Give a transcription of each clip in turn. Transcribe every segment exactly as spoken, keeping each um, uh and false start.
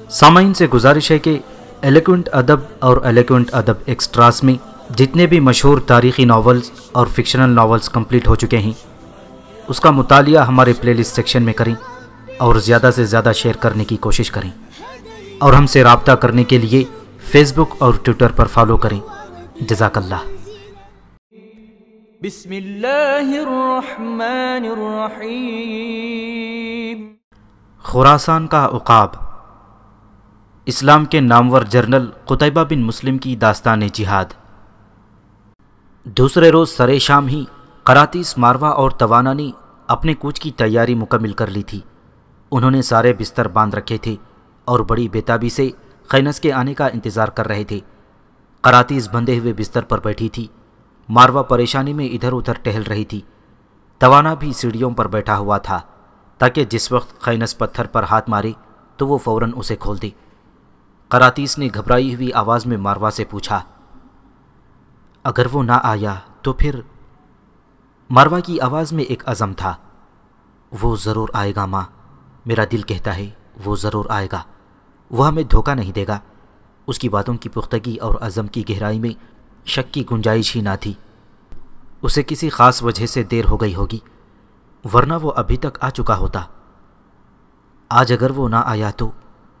سامعین سے گزارش ہے کہ ایلیکوینٹ ادب اور ایلیکوینٹ ادب ایکسٹراس میں جتنے بھی مشہور تاریخی ناولز اور فکشنل ناولز کمپلیٹ ہو چکے ہیں اس کا مطالعہ ہمارے پلے لسٹ سیکشن میں کریں اور زیادہ سے زیادہ شیئر کرنے کی کوشش کریں، اور ہم سے رابطہ کرنے کے لیے فیس بک اور ٹویٹر پر فالو کریں۔ جزاک اللہ۔ بسم اللہ الرحمن الرحیم۔ خراسان کا عقاب، اسلام کے نامور جرنل قتیبہ بن مسلم کی داستان جہاد۔ دوسرے روز سرے شام ہی قراطیس، ماروا اور توانا نے اپنے کوچ کی تیاری مکمل کر لی تھی۔ انہوں نے سارے بستر باندھ رکھے تھے اور بڑی بےتابی سے خینس کے آنے کا انتظار کر رہے تھے۔ قراطیس بندھے ہوئے بستر پر بیٹھی تھی، ماروا پریشانی میں ادھر ادھر ٹہل رہی تھی، توانا بھی سیڑھیوں پر بیٹھا ہوا تھا تاکہ جس وقت خینس پتھر پر ہاتھ مارے تو وہ فوراً اسے کھول دے۔ قراطیس نے گھبرائی ہوئی آواز میں ماروا سے پوچھا، اگر وہ نہ آیا تو پھر؟ ماروا کی آواز میں ایک عزم تھا، وہ ضرور آئے گا ماں، میرا دل کہتا ہے وہ ضرور آئے گا، وہ ہمیں دھوکہ نہیں دے گا۔ اس کی باتوں کی پختگی اور عزم کی گہرائی میں شک کی گنجائش ہی نہ تھی۔ اسے کسی خاص وجہ سے دیر ہو گئی ہوگی، ورنہ وہ ابھی تک آ چکا ہوتا۔ آج اگر وہ نہ آیا تو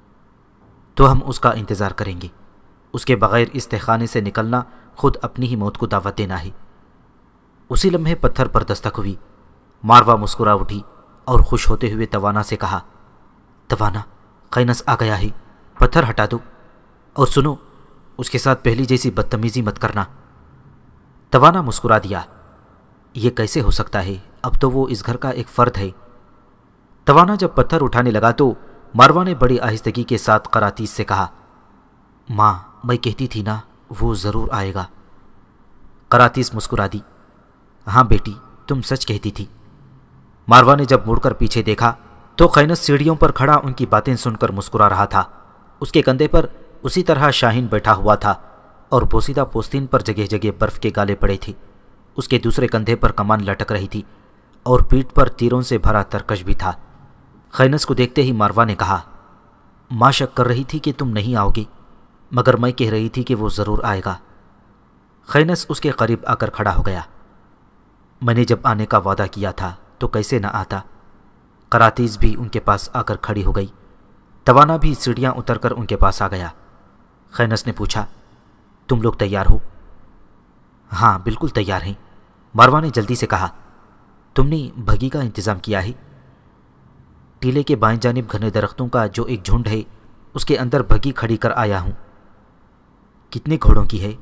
تو ہم اس کا انتظار کریں گے۔ اس کے بغیر اس تہخانے سے نکلنا خود اپنی ہی موت کو دعوت دینا ہے۔ اسی لمحے پتھر پر دستک ہوئی۔ ماروا مسکرا اٹھی اور خوش ہوتے ہوئے توانا سے کہا، توانا، خینس آ گیا ہے، پتھر ہٹا دو، اور سنو، اس کے ساتھ پہلی جیسی بدتمیزی مت کرنا۔ توانا مسکرا دیا، یہ کیسے ہو سکتا ہے، اب تو وہ اس گھر کا ایک فرد ہے۔ توانا جب پتھر اٹھانے لگا تو ماروا نے بڑی آہستگی کے ساتھ قراطیس سے کہا، ماں، میں کہتی تھی نا وہ ضرور آئے گا۔ قراطیس مسکرا دی، ہاں بیٹی، تم سچ کہتی تھی۔ ماروا نے جب مڑ کر پیچھے دیکھا تو خینس سیڑھیوں پر کھڑا ان کی باتیں سن کر مسکرا رہا تھا۔ اس کے کندھے پر اسی طرح شاہین بیٹھا ہوا تھا اور بوسیدہ پوستین پر جگہ جگہ برف کے گالے پڑے تھے۔ اس کے دوسرے کندھے پر کمان لٹک رہی تھی اور پیٹھ پر تیروں سے بھرا ترکش بھی تھا۔ خینس کو دیکھتے ہی ماروا نے کہا، ماں شک کر رہی تھی کہ تم نہیں آؤ گے، مگر میں کہہ رہی تھی کہ وہ ضرور آئے گا۔ خینس اس کے قریب آ کر کھڑا ہو گیا، میں نے جب آنے کا وعدہ کیا تھا تو کیسے نہ آتا۔ قراطیس بھی ان کے پاس آ کر کھڑی ہو گئی۔ توانا بھی سیڑھیاں اتر کر ان کے پاس آ گیا۔ خینس نے پوچھا، تم لوگ تیار ہو؟ ہاں بالکل تیار ہیں، ماروا نے جلدی سے کہا۔ تم نے بھگی کا انتظام کیا ہے؟ ٹیلے کے بائیں جانب گھنے درختوں کا جو ایک جھنڈ ہے اس کے اندر بھگی کھڑی کر آیا ہوں۔ کتنے گھوڑوں کی ہے؟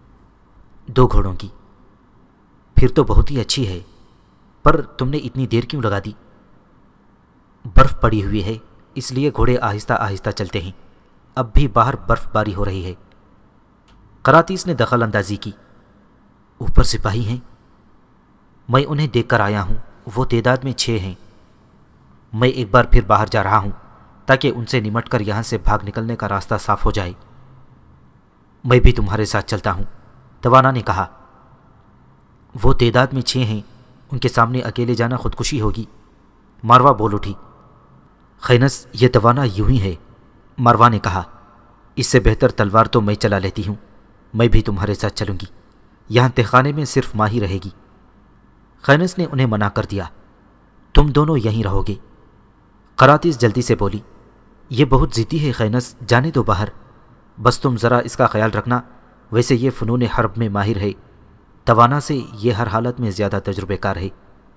دو گھوڑوں کی۔ پھر تو بہت ہی اچھی ہے، پر تم نے اتنی دیر کیوں لگا دی؟ برف پڑی ہوئی ہے اس لیے گھوڑے آہستہ آہستہ چلتے ہیں، اب بھی باہر برف باری ہو رہی ہے۔ قراطیس نے دخل اندازی کی، اوپر سپاہی ہیں؟ میں انہیں دیکھ کر آیا ہوں، وہ تعداد میں چھ ہیں۔ میں ایک بار پھر باہر جا رہا ہوں تاکہ ان سے نمٹ کر یہاں سے بھاگ نکلنے کا راستہ صاف ہو جائے۔ میں بھی تمہارے ساتھ چلتا ہوں، توانا نے کہا۔ وہ تعداد میں چھ ہیں، ان کے سامنے اکیلے جانا خودکشی ہوگی، ماروا بول اٹھی۔ خینس، یہ توانا یوں ہی ہے، ماروا نے کہا، اس سے بہتر تلوار تو میں چلا لیتی ہوں، میں بھی تمہارے ساتھ چلوں گی، یہاں تہخانے میں صرف ماں ہی رہے گی۔ خینس نے انہیں منع کر دیا، تم دونوں یہیں رہو گے۔ قراطیس جلدی سے بولی، یہ بہت ضدی ہے خینس، جانے دو باہر، بس تم ذرا اس کا خیال رکھنا، ویسے یہ فنون حرب میں ماہر ہے، توانا سے یہ ہر حالت میں زیادہ تجربے کار ہے۔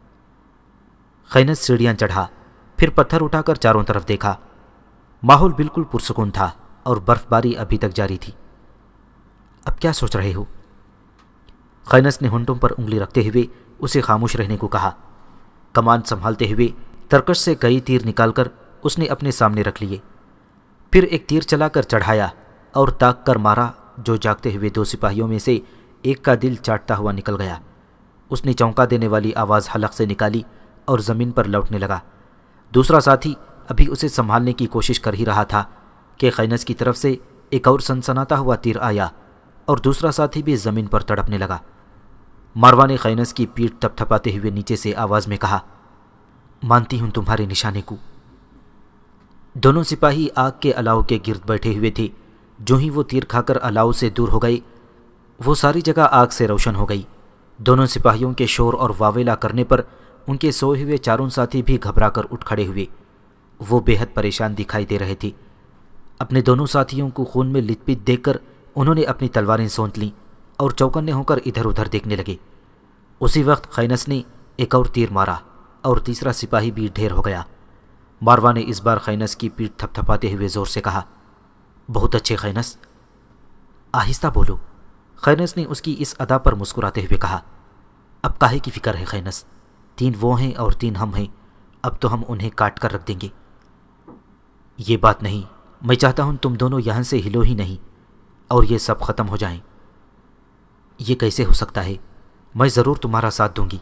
خینس سیڑھیاں چڑھا، پھر پتھر اٹھا کر چاروں طرف دیکھا۔ ماحول بالکل پرسکون تھا اور برف باری ابھی تک جاری تھی۔ اب کیا سوچ رہے ہو؟ خینس نے ہونٹوں پر انگلی رکھتے ہوئے اسے خاموش رہنے کو کہا۔ کمان سنبھالتے ہوئے ترکش سے کئی تیر نکال کر اس نے اپنے سامنے رکھ لیے، پھر ایک تیر چلا کر چڑھایا اور تاک کر مارا، جو جاگتے ہوئے دو سپاہیوں میں سے ایک کا دل چاٹتا ہوا نکل گیا۔ اس نے چونکا دینے والی آواز حلق سے نکالی اور زمین پر لوٹنے لگا۔ دوسرا ساتھی ابھی اسے سنبھالنے کی کوشش کر ہی رہا تھا کہ خینس کی طرف سے ایک اور سنسناتا ہوا تیر آیا اور دوسرا ساتھی بھی زمین پر تڑپنے لگا۔ ماروا نے خینس کی پیٹھ تھپ تھپاتے ہوئے نیچے سے آواز میں کہا، مانتی ہوں تمہارے نشانے کو۔ دونوں سپاہی آگ کے الاؤ کے گرد بیٹھے ہوئے تھے۔ جو ہی وہ تیر کھا کر الاؤ سے دور ہو گئے، وہ ساری جگہ آگ سے روشن ہو گئی۔ دونوں سپاہیوں کے شور اور واویلا کرنے پر ان کے سوئے ہوئے چاروں ساتھی بھی گھبرا کر اٹھ کھڑے ہوئے۔ وہ بے حد پریشان دکھائی دے رہے تھے۔ اپنے دونوں ساتھیوں کو خون میں لت پت دیکھ کر انہوں نے اپنی تلواریں سونت لیں اور چوکنے ہو کر ادھر ادھر دیکھنے لگے۔ اسی وقت خینس نے ایک اور تیر مارا اور تیسرا سپاہی بھی ڈھیر ہو گیا۔ ماروا نے اس بار خینس کی پیٹھ تھپ تھپاتے ہوئے زور سے کہا، بہت اچھے خینس، آہستہ بولو۔ خینس نے اس کی اس ادا پر مسکراتے ہوئے کہا، اب کاہے کی فکر ہے خینس، تین وہ ہیں اور تین ہم ہیں، اب تو ہم انہیں کاٹ کر رکھ دیں گے۔ یہ بات نہیں، میں چاہتا ہوں تم دونوں یہاں سے ہلو ہی نہیں اور یہ سب ختم ہو جائیں۔ یہ کیسے ہو سکتا ہے؟ میں ضرور تمہارا ساتھ دوں گی۔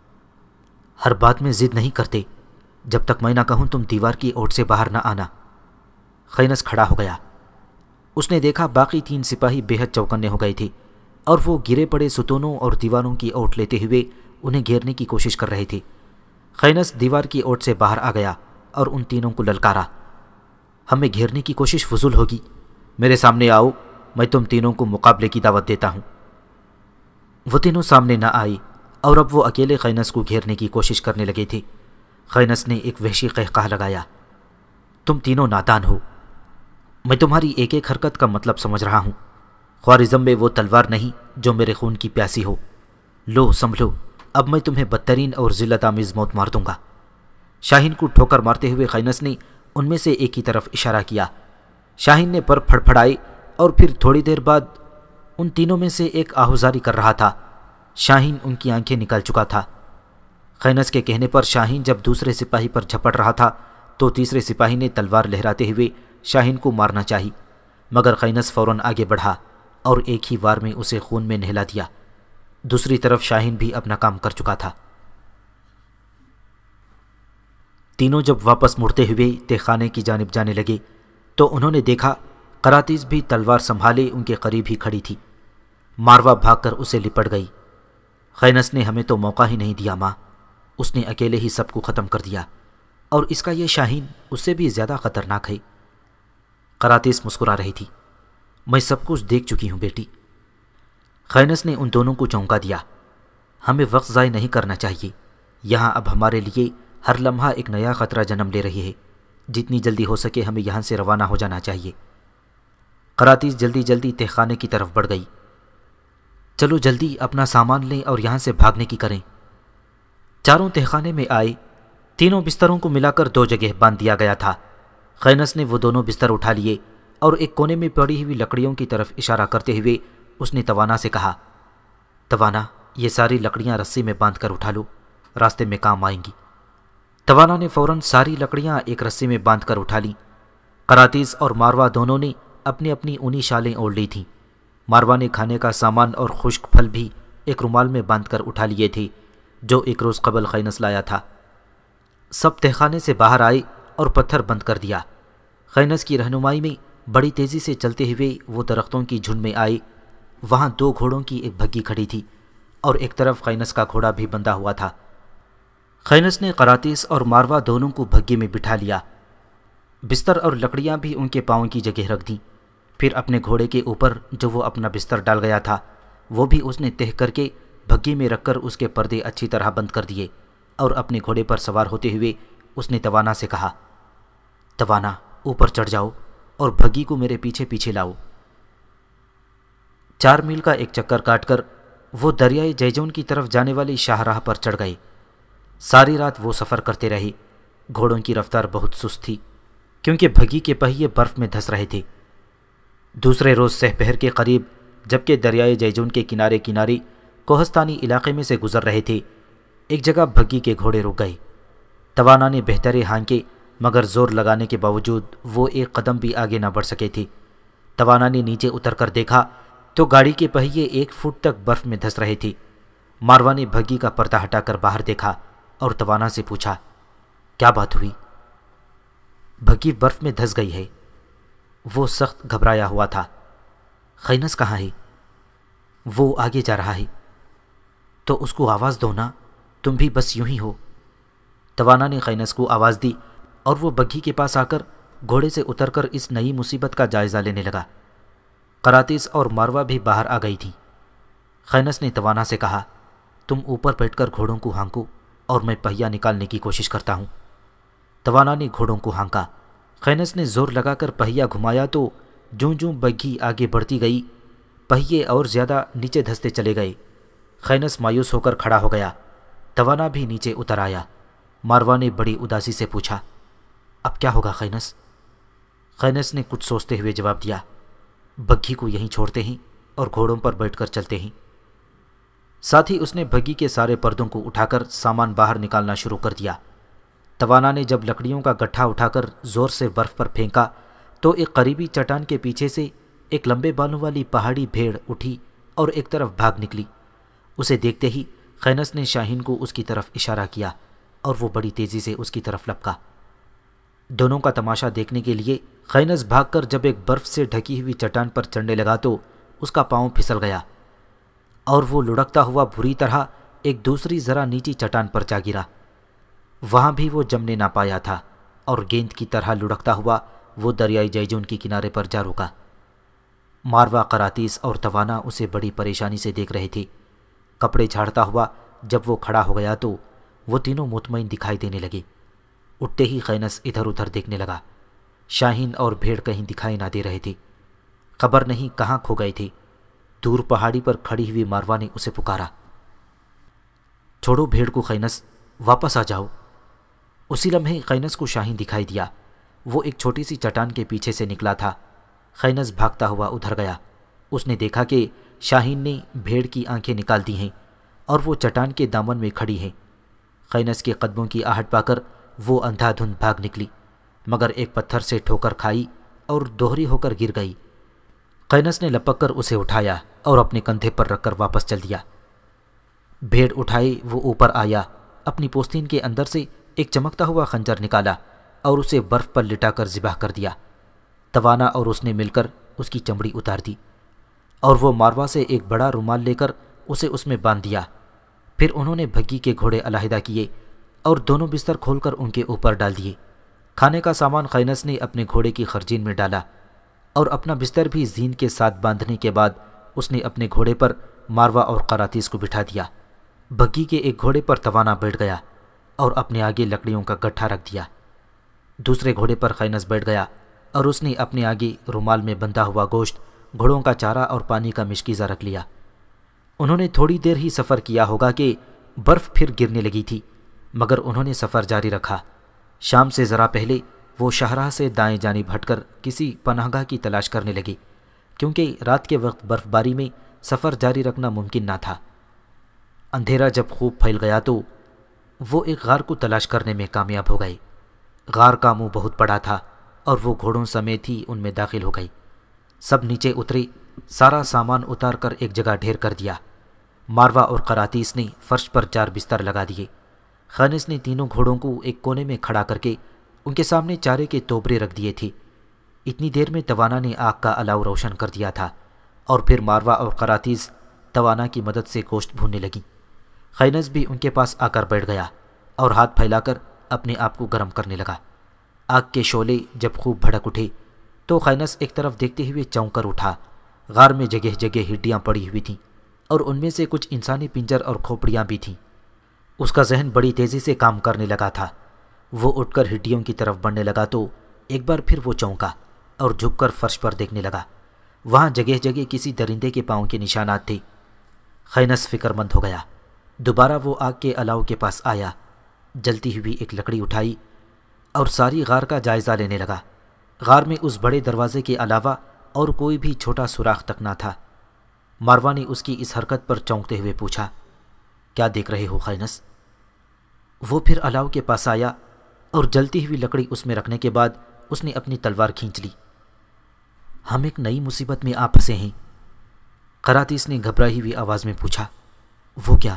ہر بات میں ضد نہیں کرتے، جب تک میں نہ کہوں تم دیوار کی اوٹ سے باہر نہ آنا۔ خینس کھڑا ہو گیا۔ اس نے دیکھا باقی تین سپاہی بے حد چوکنے ہو گئے تھے اور وہ گرے پڑے ستونوں اور دیواروں کی اوٹ لیتے ہوئے انہیں گھیرنے کی کوشش کر رہے تھے۔ خینس دیوار کی اوٹ سے باہر آ گیا اور ان تینوں کو للکارا، ہمیں گھیرنے کی کوشش فضول ہوگی، میرے سامنے آؤ، میں تم تینوں کو مقابلے کی دعوت دیتا ہوں۔ وہ تینوں سامنے نہ آئی اور اب وہ اکیلے خینس کو گھیرنے کی کوشش کرنے لگے تھے۔ خینس نے ایک وحشی قہقہ لگایا، تم تینوں نادان ہو، میں تمہاری ایک ایک حرکت کا مطلب سمجھ رہا ہوں۔ خوارزم میں وہ تلوار نہیں جو میرے خون کی پیاسی ہو، لو سنبھلو، اب میں تمہیں بدترین اور ذلت آمیز موت مار دوں گا۔ شاہین کو ٹھوکر مارتے ہوئے خینس نے ان میں سے ایک کی طرف اشارہ کیا۔ شاہین نے پر پھڑ پھڑائے اور پھر تھوڑی دیر بعد ان تینوں میں سے ایک آہوزاری کر رہا تھا۔ شاہین ان کی آنکھیں نکال چکا تھا۔ خینس کے کہنے پر شاہین جب دوسرے سپاہی پر جھپٹ رہا تھا تو تیسرے سپاہی نے تلوار لہراتے ہوئے شاہین کو مارنا چاہی، مگر خینس فوراً آگے بڑھا اور ایک ہی وار میں اسے خون میں نہلا دیا۔ دوسری طرف شاہین بھی اپنا کام کر چکا تھا۔ تینوں جب واپس مڑتے ہوئے تہ خانے کی جانب جانے لگے تو انہوں نے دیکھا قراتیز بھی تلوار سنبھالے ان کے قریب ہی کھڑی تھی۔ ماروا بھاگ کر اسے لپٹ گئی۔ خینس نے ہمیں تو موقع ہی نہیں دیا ماں، اس نے اکیلے ہی سب کو ختم کر دیا، اور اس کا یہ شاہین اس سے بھی زیادہ خطرناک ہے۔ قراتیز مسکرا رہی تھی، میں سب کچھ دیکھ چکی ہوں بیٹی۔ خینس نے ان دونوں کو چونکا دیا، ہمیں وقت ضائع نہیں کرنا چاہیے، یہاں اب ہمارے لیے ہر لمحہ ایک نیا خطرہ جنم لے رہی ہے، جتنی جلدی ہو سکے ہمیں یہاں سے روانہ ہو جانا چاہیے۔ قراتیز جلدی جلدی تہ خانے کی طرف بڑھ گئی۔ چلو جلدی اپنا سامان لیں اور یہاں سے بھاگنے کی کریں۔ چاروں تہ خانے میں آئے۔ تینوں بستروں کو ملا کر دو جگہ باندھ دیا گیا تھا۔ خینس نے وہ دونوں بستر اٹھا لیے اور ایک کونے میں پڑی ہوئی لکڑیوں کی طرف اشارہ کرتے ہوئے اس نے توانا سے کہا، توانا یہ ساری لکڑیاں رسی میں باندھ کر اٹھا لو، راستے میں کام آئیں گی۔ توانا نے فوراً ساری لکڑیاں ایک رسی میں باندھ کر اٹھا لیں۔ قراتیز اور ماروا دونوں نے اپنی اپنی اونی شالیں اوڑھ لی تھیں۔ ماروا نے کھانے کا سامان اور خشک پھل بھی ایک رومال میں باندھ کر اٹھا لیے تھے جو ایک روز قبل خینس لایا تھا۔ سب تہ خانے سے باہر آئے اور پتھر بند کر دیا۔ خینس کی رہنمائی میں بڑی تیزی سے چلتے ہوئے وہ درختوں کی جھنڈ میں آئے۔ وہاں دو گھوڑوں کی ایک بھگی کھڑی تھی اور ایک طرف خینس کا گھوڑا بھی بندھا ہوا تھا۔ خینس نے قراتیز اور ماروا دونوں کو بھگی میں بٹھا لیا۔ بستر اور لکڑیاں بھی ان کے پاؤں کی جگہ رکھ دیں۔ پھر اپنے گھوڑے کے اوپر جو وہ اپنا بستر ڈال گیا تھا وہ بھی اس نے تہ کر کے بھگی میں رکھ کر اس کے پردے اچھی طرح بند کر دیے، اور اپنے گھوڑے پر سوار ہوتے ہوئے اس نے توانا سے کہا، توانا اوپر چڑھ جاؤ اور بھگی کو میرے پیچھے پیچھے لاؤ۔ چار میل کا ایک چکر کاٹ کر وہ دریائے جیجون کی طرف جانے والی شاہراہ پر چڑھ گئے۔ ساری رات وہ سفر کرتے رہے۔ گھوڑوں کی رفتار بہت سست تھی کیونکہ بھگی کے پہیے برف میں دھس رہے تھے۔ دوسرے روز سحپہر کے قریب جبکہ دریائے جیجون کے کنارے کنارے کوہستانی علاقے میں سے گزر رہے تھے، ایک جگہ بھگی کے گھوڑے رک گئے۔ توانا نے بہترے ہانکے مگر زور لگانے کے باوجود وہ ایک قدم بھی آگے نہ بڑھ سکے تھے۔ توانا نے نیچے اتر کر دیکھا تو گاڑی کے پہیے ایک فٹ تک برف میں دھس رہے تھے۔ ماروا نے بھگی کا پردہ ہٹا کر باہر دیکھا اور توانا سے پوچھا، کیا بات ہوئی؟ بھگی برف میں دھس گئی ہے۔ وہ سخت گھبرایا ہوا تھا۔ خینس کہاں ہے؟ وہ آگے جا رہا ہے۔ تو اس کو آواز دو نا، تم بھی بس یوں ہی ہو۔ توانا نے خینس کو آواز دی اور وہ بگھی کے پاس آ کر گھوڑے سے اتر کر اس نئی مصیبت کا جائزہ لینے لگا۔ قراطیس اور ماروا بھی باہر آ گئی تھیں۔ خینس نے توانا سے کہا، تم اوپر بیٹھ کر گھوڑوں کو ہانکو اور میں پہیہ نکالنے کی کوشش کرتا ہوں۔ توانا نے گھوڑوں کو ہانکا۔ خینس نے زور لگا کر پہیہ گھمایا تو جوں جوں بگھی آگے بڑھتی گئی پہیے اور زیادہ نیچے دھستے چلے گئے۔ خینس مایوس ہو کر کھڑا ہو گیا۔ توانا بھی نیچے اتر آیا۔ ماروا نے بڑی اداسی سے پوچھا، اب کیا ہوگا خینس؟ خینس نے کچھ سوچتے ہوئے جواب دیا، بگھی کو یہیں چھوڑتے ہیں اور گھوڑوں پر بیٹھ کر چلتے ہیں۔ ساتھ ہی اس نے بگھی کے سارے پردوں کو اٹھا کر سامان باہر نکالنا شروع کر دیا۔ توانا نے جب لکڑیوں کا گٹھا اٹھا کر زور سے برف پر پھینکا تو ایک قریبی چٹان کے پیچھے سے ایک لمبے بالوں والی پہاڑی بھیڑ اٹھی اور ایک طرف بھاگ نکلی۔ اسے دیکھتے ہی خینس نے شاہین کو اس کی طرف اشارہ کیا اور وہ بڑی تیزی سے اس کی طرف لپکا۔ دونوں کا تماشا دیکھنے کے لیے خینس بھاگ کر جب ایک برف سے ڈھکی ہوئی چٹان پر چڑھنے لگا تو اس کا پاؤں پھسل گیا اور وہ لڑکتا ہوا بری طرح ایک دوسری ذرا نیچی چٹان پر جا گرا۔ وہاں بھی وہ جمنے نہ پایا تھا اور گیند کی طرح لڑکتا ہوا وہ دریائے جیجون کی کنارے پر جا رکا۔ ماروا، قراطیس اور توانا اسے بڑی پریشانی سے دیکھ رہے تھے۔ کپڑے جھاڑتا ہوا جب وہ کھڑا ہو گیا تو وہ تینوں مطمئن دکھائی دینے لگے۔ اٹھتے ہی خینس ادھر ادھر دیکھنے لگا۔ شاہین اور بھیڑ کہیں دکھائی نہ دے رہے تھے۔ خبر نہیں کہاں کھو گئے تھے۔ دور پہاڑی پر کھڑی ہوئی ماروا نے اسے پکارا، چھوڑو بھیڑ کو خینس، واپس آ جاؤ۔ اسی لمحے خینس کو شاہین دکھائی دیا۔ وہ ایک چھوٹی سی چٹان کے پیچھے سے نکلا تھا۔ خینس بھاگتا ہوا ادھر گیا۔ اس نے دیکھا کہ شاہین نے بھیڑ کی آنکھیں نکال دی ہیں اور وہ چٹان کے دامن میں کھڑی ہیں۔ خینس کے قدموں کی آہٹ پا کر وہ اندھا دھند بھاگ نکلی، مگر ایک پتھر سے ٹھوکر کھائی اور دوہری ہو کر گر گئی۔ خینس نے لپک کر اسے اٹھایا اور اپنے کندھے پر رکھ کر واپس چل دیا۔ بھیڑ اٹھائے وہ اوپر آیا، اپنی پوستین کے اندر سے ایک چمکتا ہوا خنجر نکالا اور اسے برف پر لٹا کر ذبح کر دیا۔ توانا اور اس نے مل کر اس کی چمڑی اتار دی اور وہ ماروا سے ایک بڑا رومال لے کر اسے اس میں باندھ دیا۔ پھر انہوں نے بھگی کے گھوڑے علیحدہ کیے اور دونوں بستر کھول کر ان کے اوپر ڈال دیے۔ کھانے کا سامان خینس نے اپنے گھوڑے کی خرجین میں ڈالا اور اپنا بستر بھی زین کے ساتھ باندھنے کے بعد اس نے اپنے گھوڑے پر ماروا اور قراطیس کو بٹھا دیا۔ بھگی کے ایک گھوڑے پر توانا بیٹھ گیا اور اپنے آگے لکڑیوں کا گٹھا رکھ دیا۔ دوسرے گھوڑے پر خینس بیٹھ گیا اور اس نے اپنے آگے رومال میں بندھا ہوا گوشت، گھوڑوں کا چارہ اور پانی کا مشکیزہ رکھ لیا۔ انہوں نے تھوڑی دیر ہی سفر کیا ہوگا کہ برف پھر گرنے لگی تھی، مگر انہوں نے سفر جاری رکھا۔ شام سے ذرا پہلے وہ شاہراہ سے دائیں جانب ہٹ کر کسی پناہ گاہ کی تلاش کرنے لگے، کیونکہ رات کے وقت برف باری میں سفر جاری رکھنا ممکن نہ تھا۔ اندھیرا جب خوب پھیل گیا تو وہ ایک غار کو تلاش کرنے میں کامیاب ہو گئے۔ غار کا منہ بہت بڑا تھا اور وہ گھوڑوں سمیت ہی ان میں داخل ہو گئی۔ سب نیچے اترے، سارا سامان اتار کر ایک جگہ ڈھیر کر دیا۔ ماروا اور قراطیس نے فرش پر چار بستر لگا دیے۔ خینس نے تینوں گھوڑوں کو ایک کونے میں کھڑا کر کے ان کے سامنے چارے کے توبرے رکھ دیے تھے۔ اتنی دیر میں توانا نے آگ کا الاؤ روشن کر دیا تھا اور پھر ماروا اور قراطیس توانا کی مدد سے گوشت بھوننے لگیں۔ خینس بھی ان کے پاس آ کر بیٹھ گیا اور ہاتھ پھیلا کر اپنے آپ کو گرم کرنے لگا۔ آگ کے شعلے جب خوب بھڑک اٹھے تو خینس ایک طرف دیکھتے ہوئے چونک کر اٹھا۔ غار میں جگہ جگہ ہڈیاں پڑی ہوئی تھیں اور ان میں سے کچھ انسانی پنجر اور کھوپڑیاں بھی تھیں۔ اس کا ذہن بڑی تیزی سے کام کرنے لگا تھا۔ وہ اٹھ کر ہڈیوں کی طرف بڑھنے لگا تو ایک بار پھر وہ چونکا اور جھک کر فرش پر دیکھنے لگا۔ وہاں جگہ جگہ کسی درندے کے پاؤں کے نشانات تھے۔ خینس فکر مند ہو گیا۔ دوبارہ وہ آگ کے الاؤ کے پاس آیا، جلتی ہوئی ایک لکڑی اٹھائی اور ساری غار کا جائزہ لینے لگا۔ غار میں اس بڑے دروازے کے علاوہ اور کوئی بھی چھوٹا سوراخ تک نہ تھا۔ ماروا نے اس کی اس حرکت پر چونکتے ہوئے پوچھا، کیا دیکھ رہے ہو خینس؟ وہ پھر الاؤ کے پاس آیا اور جلتی ہوئی لکڑی اس میں رکھنے کے بعد اس نے اپنی تلوار کھینچ لی۔ ہم ایک نئی مصیبت میں آ پھنسے ہیں، قراطیس نے گھبرائی ہوئی آواز میں پوچھا۔ وہ کیا؟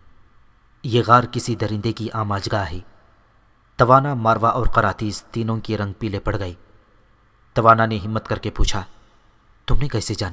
یہ غار کسی درندے کی آماجگاہ ہے۔ توانا، ماروا اور قراطیس تینوں کے رنگ پیلے پڑ گئے۔ توانا نے ہمت کر کے پوچھا، تم نے کیسے جانا؟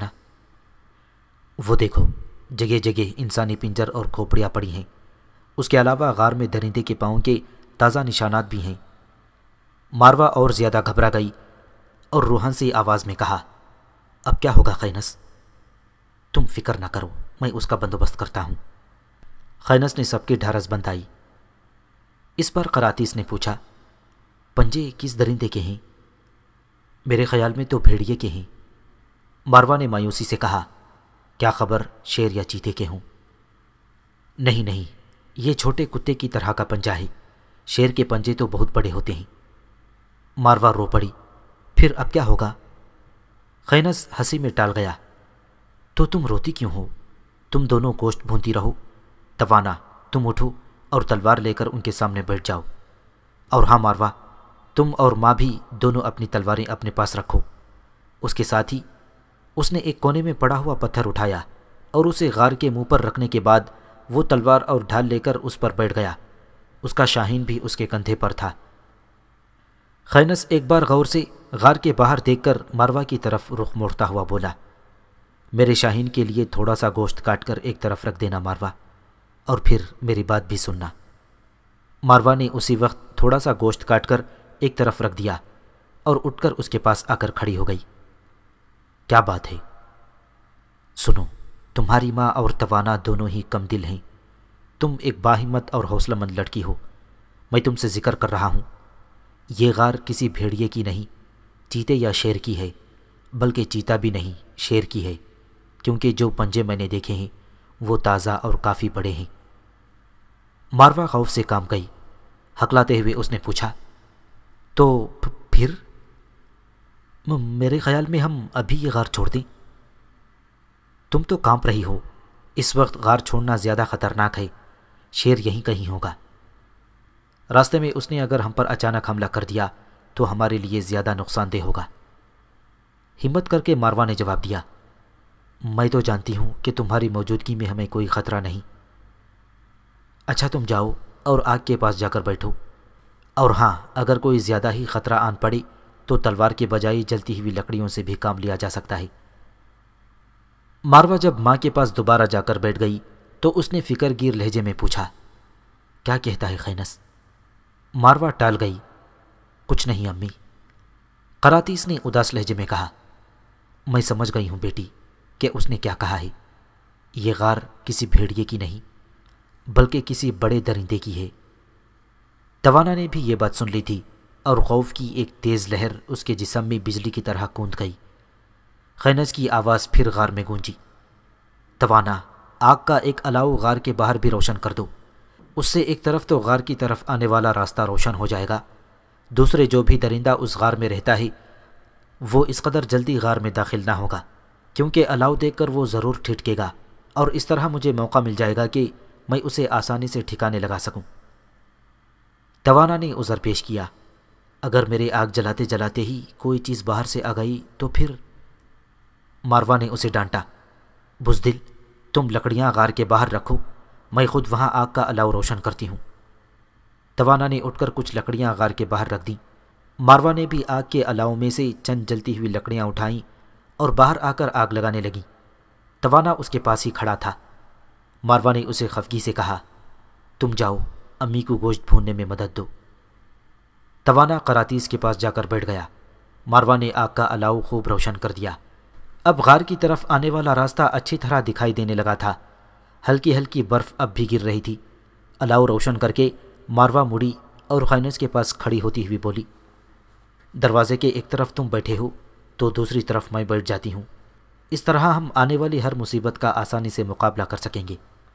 وہ دیکھو، جگہ جگہ انسانی پنجر اور کھوپڑیاں پڑی ہیں۔ اس کے علاوہ غار میں درندے کے پاؤں کے تازہ نشانات بھی ہیں۔ ماروا اور زیادہ گھبرا گئی اور روحن سی آواز میں کہا، اب کیا ہوگا خینس؟ تم فکر نہ کرو، میں اس کا بندوبست کرتا ہوں۔ خینس نے سب کی ڈھارس بندھائی۔ اس پر قراطیس نے پوچھا، پنجے کس درندے کے ہیں؟ میرے خیال میں تو بھیڑیے کے ہیں۔ ماروا نے مایوسی سے کہا، کیا خبر شیر یا چیتے کے ہوں؟ نہیں نہیں، یہ چھوٹے کتے کی طرح کا پنجہ ہے، شیر کے پنجے تو بہت بڑے ہوتے ہیں۔ ماروا رو پڑی، پھر اب کیا ہوگا؟ خینس ہنسی میں ٹال گیا، تو تم روتی کیوں ہو؟ تم دونوں گوشت بھونتی رہو۔ توانا، تم اٹھو اور تلوار لے کر ان کے سامنے بیٹھ جاؤ۔ اور ہاں ماروا، تم اور ماں بھی دونوں اپنی تلواریں اپنے پاس رکھو۔ اس کے ساتھ ہی اس نے ایک کونے میں پڑا ہوا پتھر اٹھایا اور اسے غار کے منہ پر رکھنے کے بعد وہ تلوار اور ڈھال لے کر اس پر بیٹھ گیا۔ اس کا شاہین بھی اس کے کندھے پر تھا۔ خینس ایک بار غور سے غار کے باہر دیکھ کر ماروا کی طرف رخ موڑتا ہوا بولا، میرے شاہین کے لیے تھوڑا سا گوشت کاٹ کر ایک طرف رکھ دینا ماروا، اور پھر میری بات بھی سننا۔ ماروا نے اسی وقت تھوڑا سا گوشت کاٹ کر ایک طرف رکھ دیا اور اٹھ کر اس کے پاس آ کر کھڑی ہو گئی۔ کیا بات ہے؟ سنو، تمہاری ماں اور توانا دونوں ہی کم دل ہیں۔ تم ایک باہمت اور حوصلہ مند لڑکی ہو۔ میں تم سے ذکر کر رہا ہوں، یہ غار کسی بھیڑیے کی نہیں، چیتے یا شیر کی ہے، بلکہ چیتا بھی نہیں، شیر کی ہے، کیونکہ جو پنجے میں نے دیکھے ہیں وہ تازہ اور کافی بڑے ہیں۔ ماروا خوف سے کام گئی۔ ہکلاتے ہوئے اس نے پوچھا، تو پھر؟ میرے خیال میں ہم ابھی یہ غار چھوڑ دیں۔ تم تو کانپ رہی ہو، اس وقت غار چھوڑنا زیادہ خطرناک ہے، شیر یہیں کہیں ہوگا۔ راستے میں اس نے اگر ہم پر اچانک حملہ کر دیا تو ہمارے لیے زیادہ نقصان دہ ہوگا۔ ہمت کر کے ماروا نے جواب دیا، میں تو جانتی ہوں کہ تمہاری موجودگی میں ہمیں کوئی خطرہ نہیں۔ اچھا تم جاؤ اور آگ کے پاس جا کر بیٹھو، اور ہاں اگر کوئی زیادہ ہی خطرہ آن پڑے تو تلوار کے بجائے جلتی ہوئی لکڑیوں سے بھی کام لیا جا سکتا ہے۔ ماروا جب ماں کے پاس دوبارہ جا کر بیٹھ گئی تو اس نے فکر گیر لہجے میں پوچھا، کیا کہتا ہے خینس؟ ماروا ٹال گئی، کچھ نہیں امی۔ قراطیس نے اداس لہجے میں کہا، میں سمجھ گئی ہوں بیٹی کہ اس نے کیا کہا ہے۔ یہ غار کسی بھیڑیے کی نہیں، بلکہ کسی بڑے درندے کی ہے۔ توانا نے بھی یہ بات سن لی تھی اور خوف کی ایک تیز لہر اس کے جسم میں بجلی کی طرح کوند گئی۔ خینس کی آواز پھر غار میں گونجی، توانا، آگ کا ایک الاؤ غار کے باہر بھی روشن کر دو، اس سے ایک طرف تو غار کی طرف آنے والا راستہ روشن ہو جائے گا، دوسرے جو بھی درندہ اس غار میں رہتا ہے وہ اس قدر جلدی غار میں داخل نہ ہوگا، کیونکہ الاؤ دیکھ کر وہ ضرور ٹھٹکے گا، اور اس طرح مجھے موقع مل جائے گا کہ میں اسے آسانی سے ٹھکانے لگا سکوں۔ توانا نے عذر پیش کیا، اگر میرے آگ جلاتے جلاتے ہی کوئی چیز باہر سے آ گئی تو پھر؟ ماروا نے اسے ڈانٹا، بزدل، تم لکڑیاں غار کے باہر رکھو، میں خود وہاں آگ کا الاؤ روشن کرتی ہوں۔ توانا نے اٹھ کر کچھ لکڑیاں غار کے باہر رکھ دیں۔ ماروا نے بھی آگ کے الاؤ میں سے چند جلتی ہوئی لکڑیاں اٹھائیں اور باہر آ کر آگ لگانے لگیں۔ توانا اس کے پاس ہی کھڑا تھا۔ ماروا نے اسے خفگی سے کہا، تم جاؤ امی کو گوشت بھوننے میں مدد دو۔ توانا قراطیس کے پاس جا کر بیٹھ گیا۔ ماروا نے آگ کا الاؤ خوب روشن کر دیا۔ اب غار کی طرف آنے والا راستہ اچھی طرح دکھائی دینے لگا تھا۔ ہلکی ہلکی برف اب بھی گر رہی تھی۔ الاؤ روشن کر کے ماروا مڑی اور خینس کے پاس کھڑی ہوتی ہوئی بولی، دروازے کے ایک طرف تم بیٹھے ہو تو دوسری طرف میں بیٹھ جاتی ہوں، اس طرح ہم آنے والی ہر مصیبت کا آسانی سے مقابلہ کر سکیں گے۔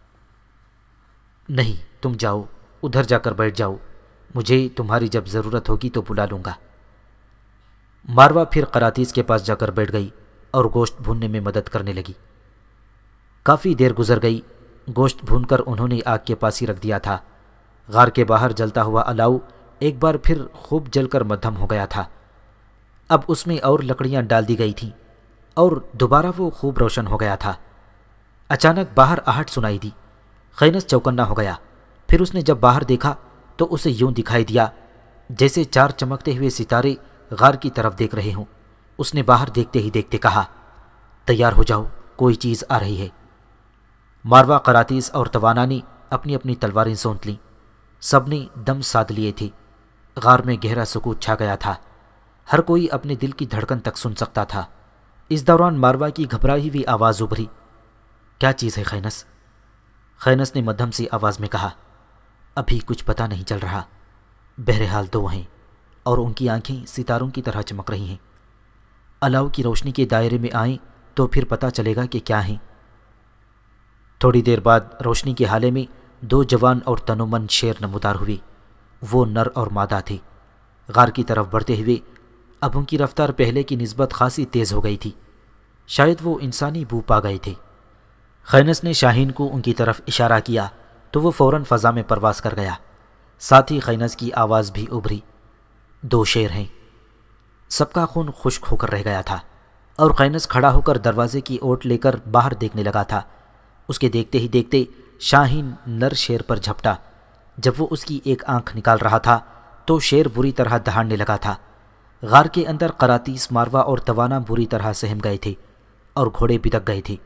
نہیں، تم جاؤ، ادھر جا کر بیٹھ جاؤ، مجھے تمہاری جب ضرورت ہوگی تو بلا لوں گا۔ ماروا پھر قراطیس کے پاس جا کر بیٹھ گئی اور گوشت بھوننے میں مدد کرنے لگی۔ کافی دیر گزر گئی۔ گوشت بھون کر انہوں نے آگ کے پاس ہی رکھ دیا تھا۔ غار کے باہر جلتا ہوا الاؤ ایک بار پھر خوب جل کر مدھم ہو گیا تھا۔ اب اس میں اور لکڑیاں ڈال دی گئی تھیں اور دوبارہ وہ خوب روشن ہو گیا تھا۔ اچانک باہر آہٹ سنائی دی۔ خینس چوکنا ہو گیا۔ پھر اس نے جب باہر دیکھا تو اسے یوں دکھائی دیا جیسے چار چمکتے ہوئے ستارے غار کی طرف دیکھ رہے ہوں۔ اس نے باہر دیکھتے ہی دیکھتے کہا، تیار ہو جاؤ، کوئی چیز آ رہی ہے۔ ماروا، قراطیس اور توانا نے اپنی اپنی تلواریں سونت لیں۔ سب نے دم سادھ لیے تھے۔ غار میں گہرا سکوت چھا گیا تھا، ہر کوئی اپنے دل کی دھڑکن تک سن سکتا تھا۔ اس دوران ماروا کی گھبرائی ہوئی آواز ابھری، کیا چیز ہے خینس؟ خینس نے مدھم سی آواز میں کہا، ابھی کچھ پتہ نہیں چل رہا، بہرحال دو ہیں اور ان کی آنکھیں ستاروں کی طرح چمک رہی ہیں، الاؤ کی روشنی کے دائرے میں آئیں تو پھر پتہ چلے گا کہ کیا ہیں۔ تھوڑی دیر بعد روشنی کے حالے میں دو جوان اور تنومند شیر نمودار ہوئے، وہ نر اور مادہ تھے۔ غار کی طرف بڑھتے ہوئے اب ان کی رفتار پہلے کی نسبت خاصی تیز ہو گئی تھی، شاید وہ انسانی بو پا گئے تھے۔ خینس نے شاہین کو ان کی طرف اشارہ کیا تو وہ فوراً فضا میں پرواز کر گیا، ساتھ ہی خینس کی آواز بھی ابھری، دو شیر ہیں۔ سب کا خون خشک ہو کر رہ گیا تھا اور خینس کھڑا ہو کر دروازے کی اوٹ لے کر باہر دیکھنے لگا تھا۔ اس کے دیکھتے ہی دیکھتے شاہین نر شیر پر جھپٹا۔ جب وہ اس کی ایک آنکھ نکال رہا تھا تو شیر بری طرح دہاڑنے لگا تھا۔ غار کے اندر قراتیس، ماروا اور توانا بری طرح سہم گئے تھے اور گھوڑے بتک گئے تھے۔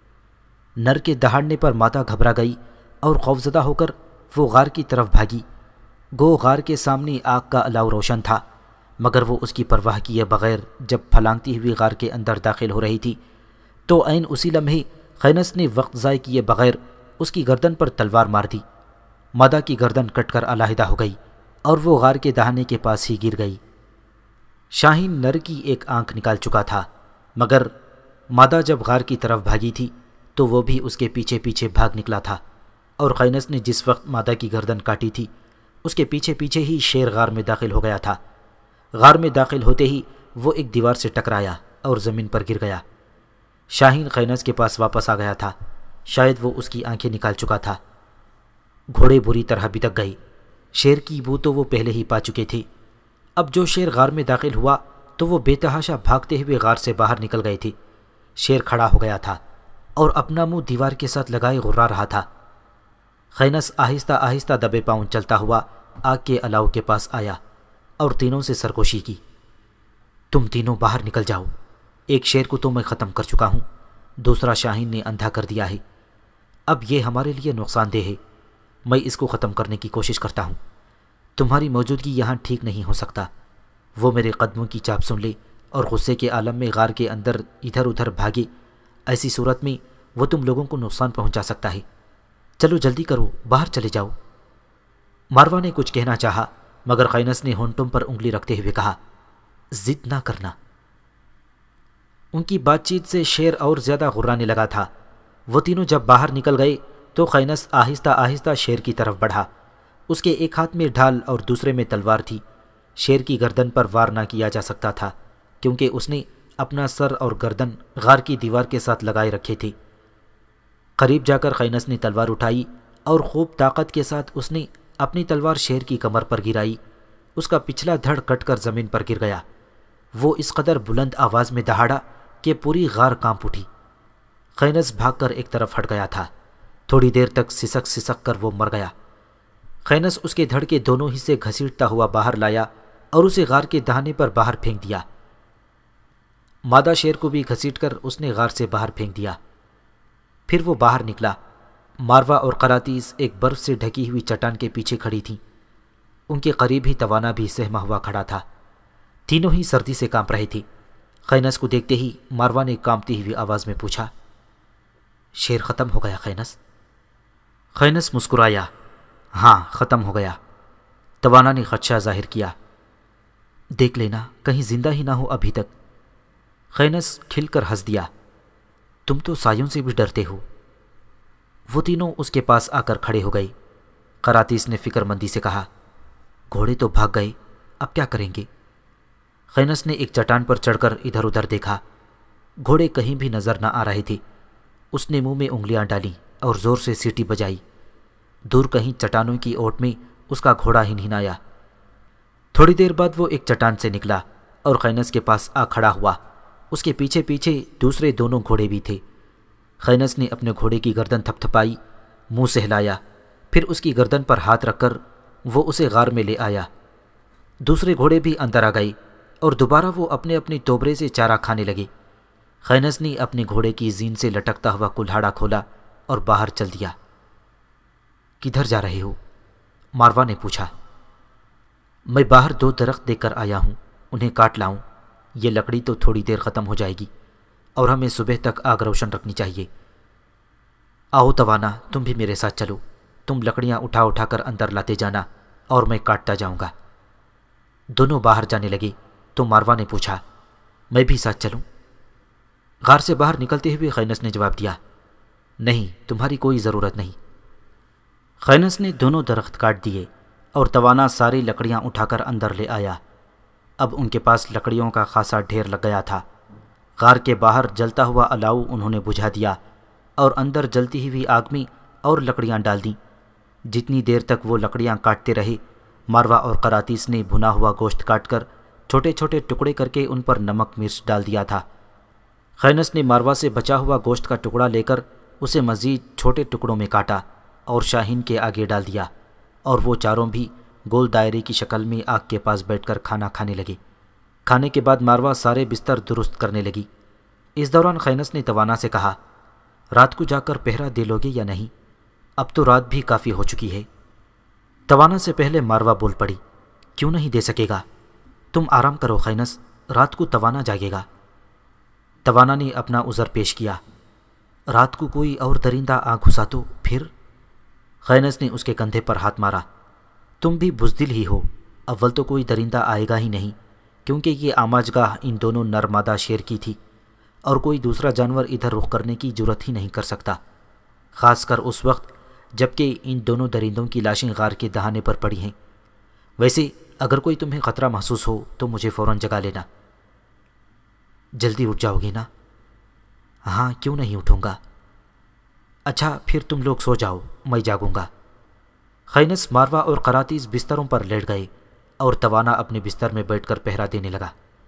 نر کے دہاڑنے پر مادہ گھبرا گئی اور خوفزدہ ہو کر وہ غار کی طرف بھاگی۔ گو غار کے سامنے آگ کا الاؤ روشن تھا، مگر وہ اس کی پرواہ کیے بغیر جب پھلانگتی ہوئی غار کے اندر داخل ہو رہی تھی تو عین اسی لمحے خینس نے وقت ضائع کیے بغیر اس کی گردن پر تلوار مار دی۔ مادہ کی گردن کٹ کر علیحدہ ہو گئی اور وہ غار کے دہانے کے پاس ہی گر گئی۔ شاہین نر کی ایک آنکھ نکال چکا تھا، مگر مادہ جب غار کی طرف بھاگی تھی تو وہ بھی اس کے پیچھے پیچھے بھاگ نکلا تھا، اور خینس نے جس وقت مادہ کی گردن کاٹی تھی اس کے پیچھے پیچھے ہی شیر غار میں داخل ہو گیا تھا۔ غار میں داخل ہوتے ہی وہ ایک دیوار سے ٹکرایا اور زمین پر گر گیا۔ شاہین خینس کے پاس واپس آ گیا تھا، شاید وہ اس کی آنکھیں نکال چکا تھا۔ گھوڑے بری طرح بتک گئے، شیر کی بو تو وہ پہلے ہی پا چکے تھے۔ اب جو شیر غار میں داخل ہوا تو وہ بے تحاشا بھاگتے ہوئے غار سے باہر نکل گئے تھے۔ شیر کھڑا ہو گیا تھا اور اپنا منہ دیوار کے ساتھ لگائے غرا رہا تھا۔ خینس آہستہ آہستہ دبے پاؤں چلتا ہوا آگ کے الاؤ کے پاس آیا اور تینوں سے سرگوشی کی، تم تینوں باہر نکل جاؤ، ایک شیر کو تو میں ختم کر چکا ہوں، دوسرا شاہین نے اندھا کر دیا ہے، اب یہ ہمارے لیے نقصان دہ ہے، میں اس کو ختم کرنے کی کوشش کرتا ہوں، تمہاری موجودگی یہاں ٹھیک نہیں ہو سکتا۔ وہ میرے قدموں کی چاپ سن لے اور غصے کے عالم میں غار کے اندر ادھر ادھر بھاگے، ایسی صورت میں وہ تم لوگوں کو نقصان پہنچا سکتا ہے، چلو جلدی کرو، باہر چلے جاؤ۔ ماروا نے کچھ کہنا چاہا مگر خینس نے ہونٹوں پر انگلی رکھتے ہوئے کہا، ضد نہ کرنا۔ ان کی بات چیت سے شیر اور زیادہ غرانے لگا تھا۔ وہ تینوں جب باہر نکل گئے تو خینس آہستہ آہستہ شیر کی طرف بڑھا۔ اس کے ایک ہاتھ میں ڈھال اور دوسرے میں تلوار تھی۔ شیر کی گردن پر وار نہ کیا جا سکتا تھا کیونکہ اس نے اپنا سر اور گردن غار کی دیوار کے ساتھ لگائے رکھے تھے۔ قریب جا کر خینس نے تلوار اٹھائی اور خوب طاقت کے ساتھ اس نے اپنی تلوار شیر کی کمر پر گرائی۔ اس کا پچھلا دھڑ کٹ کر زمین پر گر گیا۔ وہ اس قدر بلند آواز میں دہاڑا کہ پوری غار کانپ اٹھی۔ خینس بھاگ کر ایک طرف ہٹ گیا تھا۔ تھوڑی دیر تک سسک سسک کر وہ مر گیا۔ خینس اس کے دھڑ کے دونوں حصے گھسیٹتا ہوا باہر لایا اور اسے غار کے دہانے پر باہر پھینک دیا۔ مادہ شیر کو بھی گھسیٹ کر اس نے غار سے باہر پھینک دیا۔ پھر وہ باہر نکلا۔ ماروا اور قراتیس ایک برف سے ڈھکی ہوئی چٹان کے پیچھے کھڑی تھیں۔ ان کے قریب ہی توانا بھی سہما ہوا کھڑا تھا۔ تینوں ہی سردی سے کانپ رہے تھے۔ خینس کو دیکھتے ہی ماروا نے کانپتی ہوئی آواز میں پوچھا، شیر ختم ہو گیا خینس؟ خینس مسکرایا، ہاں ختم ہو گیا۔ توانا نے خدشہ ظاہر کیا، دیکھ لینا کہیں زندہ ہی نہ ہو ابھی تک۔ خینس کھل کر ہنس دیا، تم تو سایوں سے بھی ڈرتے ہو۔ وہ تینوں اس کے پاس آ کر کھڑے ہو گئے۔ قراتیس نے فکر مندی سے کہا، گھوڑے تو بھاگ گئے، اب کیا کریں گے؟ خینس نے ایک چٹان پر چڑھ کر ادھر ادھر دیکھا، گھوڑے کہیں بھی نظر نہ آ رہے تھے۔ اس نے منہ میں انگلیاں ڈالیں اور زور سے سیٹی بجائی۔ دور کہیں چٹانوں کی اوٹ میں اس کا گھوڑا ہنہنایا۔ تھوڑی دیر بعد وہ ایک چٹان سے نکلا اور خینس کے پاس آ کھڑا ہوا۔ اس کے پیچھے پیچھے دوسرے دونوں گھوڑے بھی تھے۔ خینس نے اپنے گھوڑے کی گردن تھپ تھپائی، منہ سہلایا، پھر اس کی گردن پر ہاتھ رکھ کر وہ اسے غار میں لے آیا۔ دوسرے گھوڑے بھی اندر آ گئے اور دوبارہ وہ اپنے اپنے توبرے سے چارہ کھانے لگے۔ خینس نے اپنے گھوڑے کی زین سے لٹکتا ہوا کلہاڑا کھولا اور باہر چل دیا۔ کدھر جا رہے ہو؟ ماروا نے پوچھا۔ میں باہر دو درخت دے کر آیا ہوں، انہیں کاٹ لاؤں؟ یہ لکڑی تو تھوڑی دیر ختم ہو جائے گی اور ہمیں صبح تک آگ روشن رکھنی چاہیے۔ آؤ توانا، تم بھی میرے ساتھ چلو، تم لکڑیاں اٹھا اٹھا کر اندر لاتے جانا اور میں کاٹتا جاؤں گا۔ دونوں باہر جانے لگے تو ماروا نے پوچھا، میں بھی ساتھ چلوں؟ غار سے باہر نکلتے ہوئے خینس نے جواب دیا، نہیں، تمہاری کوئی ضرورت نہیں۔ خینس نے دونوں درخت کاٹ دیے اور توانا ساری لکڑیاں اٹھا کر اندر لے آیا۔ اب ان کے پاس لکڑیوں کا خاصا ڈھیر لگ گیا تھا۔ غار کے باہر جلتا ہوا الاؤ انہوں نے بجھا دیا اور اندر جلتی ہوئی آگ میں اور لکڑیاں ڈال دیں۔ جتنی دیر تک وہ لکڑیاں کاٹتے رہے، ماروا اور قراطیس نے بھنا ہوا گوشت کاٹ کر چھوٹے چھوٹے ٹکڑے کر کے ان پر نمک مرچ ڈال دیا تھا۔ خینس نے ماروا سے بچا ہوا گوشت کا ٹکڑا لے کر اسے مزید چھوٹے ٹکڑوں میں کاٹا اور شاہین کے آگے ڈال دیا، اور وہ چاروں بھی گول دائرے کی شکل میں آگ کے پاس بیٹھ کر کھانا کھانے لگے۔ کھانے کے بعد ماروا سارے بستر درست کرنے لگی۔ اس دوران خینس نے توانا سے کہا، رات کو جا کر پہرا دے لوگے یا نہیں؟ اب تو رات بھی کافی ہو چکی ہے۔ توانا سے پہلے ماروا بول پڑی، کیوں نہیں دے سکے گا؟ تم آرام کرو خینس، رات کو توانا جاگے گا۔ توانا نے اپنا عذر پیش کیا، رات کو کوئی اور درندہ آ گھسا تو پھر؟ خینس نے اس کے کندھے پر ہاتھ مارا، تم بھی بزدل ہی ہو، اول تو کوئی درندہ آئے گا ہی نہیں، کیونکہ یہ آماج گاہ ان دونوں نر مادہ شیر کی تھی اور کوئی دوسرا جانور ادھر رخ کرنے کی جرت ہی نہیں کر سکتا، خاص کر اس وقت جبکہ ان دونوں درندوں کی لاشیں غار کے دہانے پر پڑی ہیں۔ ویسے اگر کوئی تمہیں خطرہ محسوس ہو تو مجھے فوراً جگا لینا۔ جلدی اٹھ جاؤ گے نا؟ ہاں، کیوں نہیں اٹھوں گا۔ اچھا پھر تم لوگ سو جاؤ، میں جاگوں گا۔ خینس، ماروا اور قراطیس بستروں پر لیٹ گئے اور توانا اپنے بستر میں بیٹھ کر پہرا دینے لگا۔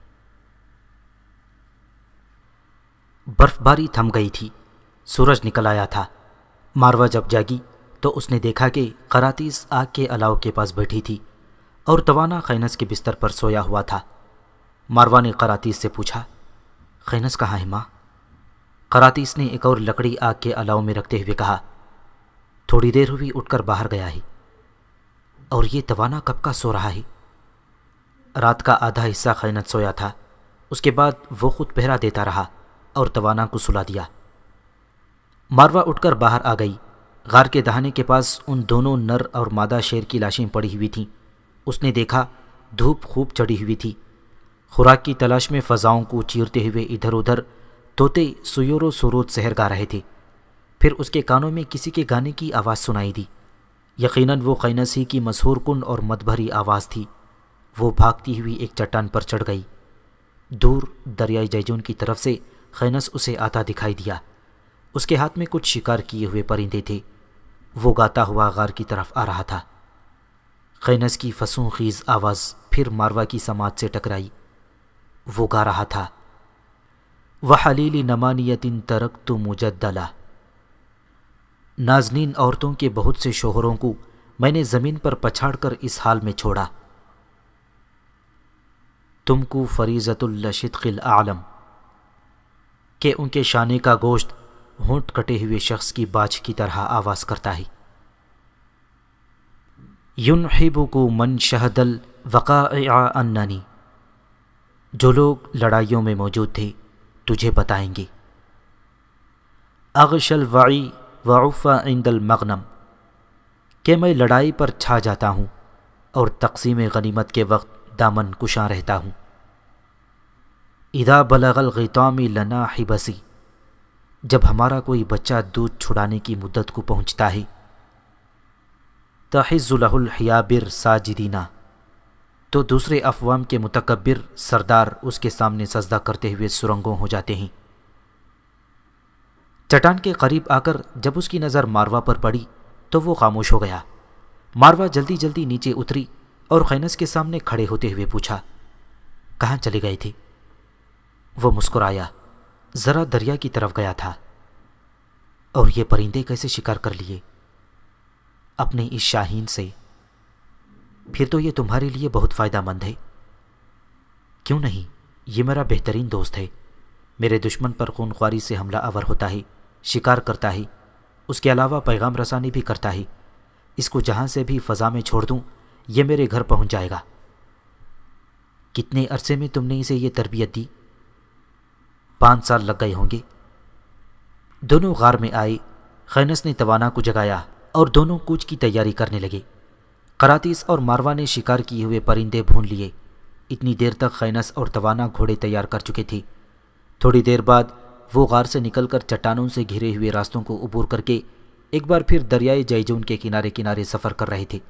برف باری تھم گئی تھی، سورج نکل آیا تھا۔ ماروا جب جاگی تو اس نے دیکھا کہ قراطیس آگ کے الاؤ کے پاس بیٹھی تھی اور توانا خینس کے بستر پر سویا ہوا تھا۔ ماروا نے قراطیس سے پوچھا، خینس کہاں ہے ماں؟ قراطیس نے ایک اور لکڑی آگ کے الاؤ میں رکھتے ہوئے کہا، تھوڑی دیر ہوئی اٹھ کر باہر گیا ہے۔ اور یہ توانا کب کا سو رہا ہے؟ رات کا آدھا حصہ خینس سویا تھا، اس کے بعد وہ خود پہرا دیتا رہا اور توانا کو سلا دیا۔ ماروا اٹھ کر باہر آ گئی۔ غار کے دہانے کے پاس ان دونوں نر اور مادہ شیر کی لاشیں پڑی ہوئی تھیں۔ اس نے دیکھا دھوپ خوب چڑھی ہوئی تھی۔ خوراک کی تلاش میں فضاؤں کو چیرتے ہوئے ادھر ادھر طوطے سیور و سرود سحر گا رہے تھے۔ پھر اس کے کانوں میں کسی کے گانے کی آواز سنائی دی۔ یقیناً وہ خینس ہی کی مسحور کن اور مد بھری آواز تھی۔ وہ بھاگتی ہوئی ایک چٹان پر چڑھ گئی۔ دور دریائے جیجون کی طرف سے خینس اسے آتا دکھائی دیا۔ اس کے ہاتھ میں کچھ شکار کیے ہوئے پرندے تھے۔ وہ گاتا ہوا غار کی طرف آ رہا تھا۔ خینس کی فسوں خیز آواز پھر ماروا کی سماعت سے ٹکرائی۔ وہ گا رہا تھا، وَحَلِيلِ نَمَانِيَةٍ تَرَكْتُ مُجَدَّلَةً، نازنین عورتوں کے بہت سے شوہروں کو میں نے زمین پر پچھاڑ کر اس حال میں چھوڑا۔ تم کو فریضۃ الشدق العالم، کہ ان کے شانے کا گوشت ہونٹ کٹے ہوئے شخص کی باچھ کی طرح آواز کرتا ہے۔ ينحبك من شہد الوقائع اننی، جو لوگ لڑائیوں میں موجود تھے تجھے بتائیں گے۔ اغش الوعی وعف عند المغنم، کہ میں لڑائی پر چھا جاتا ہوں اور تقسیم غنیمت کے وقت دامن کشاں رہتا ہوں۔ اذا بلغ الغطام لنا حبسی، جب ہمارا کوئی بچہ دودھ چھڑانے کی مدت کو پہنچتا ہے، تحز لہ الحیابر ساجدینہ، تو دوسرے افوام کے متکبر سردار اس کے سامنے سجدہ کرتے ہوئے سرنگوں ہو جاتے ہیں۔ چٹان کے قریب آ کر جب اس کی نظر ماروا پر پڑی تو وہ خاموش ہو گیا۔ ماروا جلدی جلدی نیچے اتری اور خینس کے سامنے کھڑے ہوتے ہوئے پوچھا، کہاں چلے گئے تھے؟ وہ مسکرایا، ذرا دریا کی طرف گیا تھا۔ اور یہ پرندے کیسے شکار کر لیے؟ اپنے اس شاہین سے۔ پھر تو یہ تمہارے لیے بہت فائدہ مند ہے۔ کیوں نہیں، یہ میرا بہترین دوست ہے۔ میرے دشمن پر خون خواری سے حملہ آور ہوتا ہے، شکار کرتا ہے، اس کے علاوہ پیغام رسانی بھی کرتا ہے۔ اس کو جہاں سے بھی فضا میں چھوڑ دوں یہ میرے گھر پہنچ جائے گا۔ کتنے عرصے میں تم نے اسے یہ تربیت دی؟ پانچ سال لگ گئے ہوں گے۔ دونوں غار میں آئے، خینس نے توانا کو جگایا اور دونوں کوچ کی تیاری کرنے لگے۔ قراطیس اور ماروا نے شکار کیے ہوئے پرندے بھون لیے۔ اتنی دیر تک خینس اور توانا گھوڑے تیار کر چکے تھے۔ تھوڑی دیر بعد وہ غار سے نکل کر چٹانوں سے گھرے ہوئے راستوں کو عبور کر کے ایک بار پھر دریائے جیجون کے کنارے کنارے سفر کر رہے تھے۔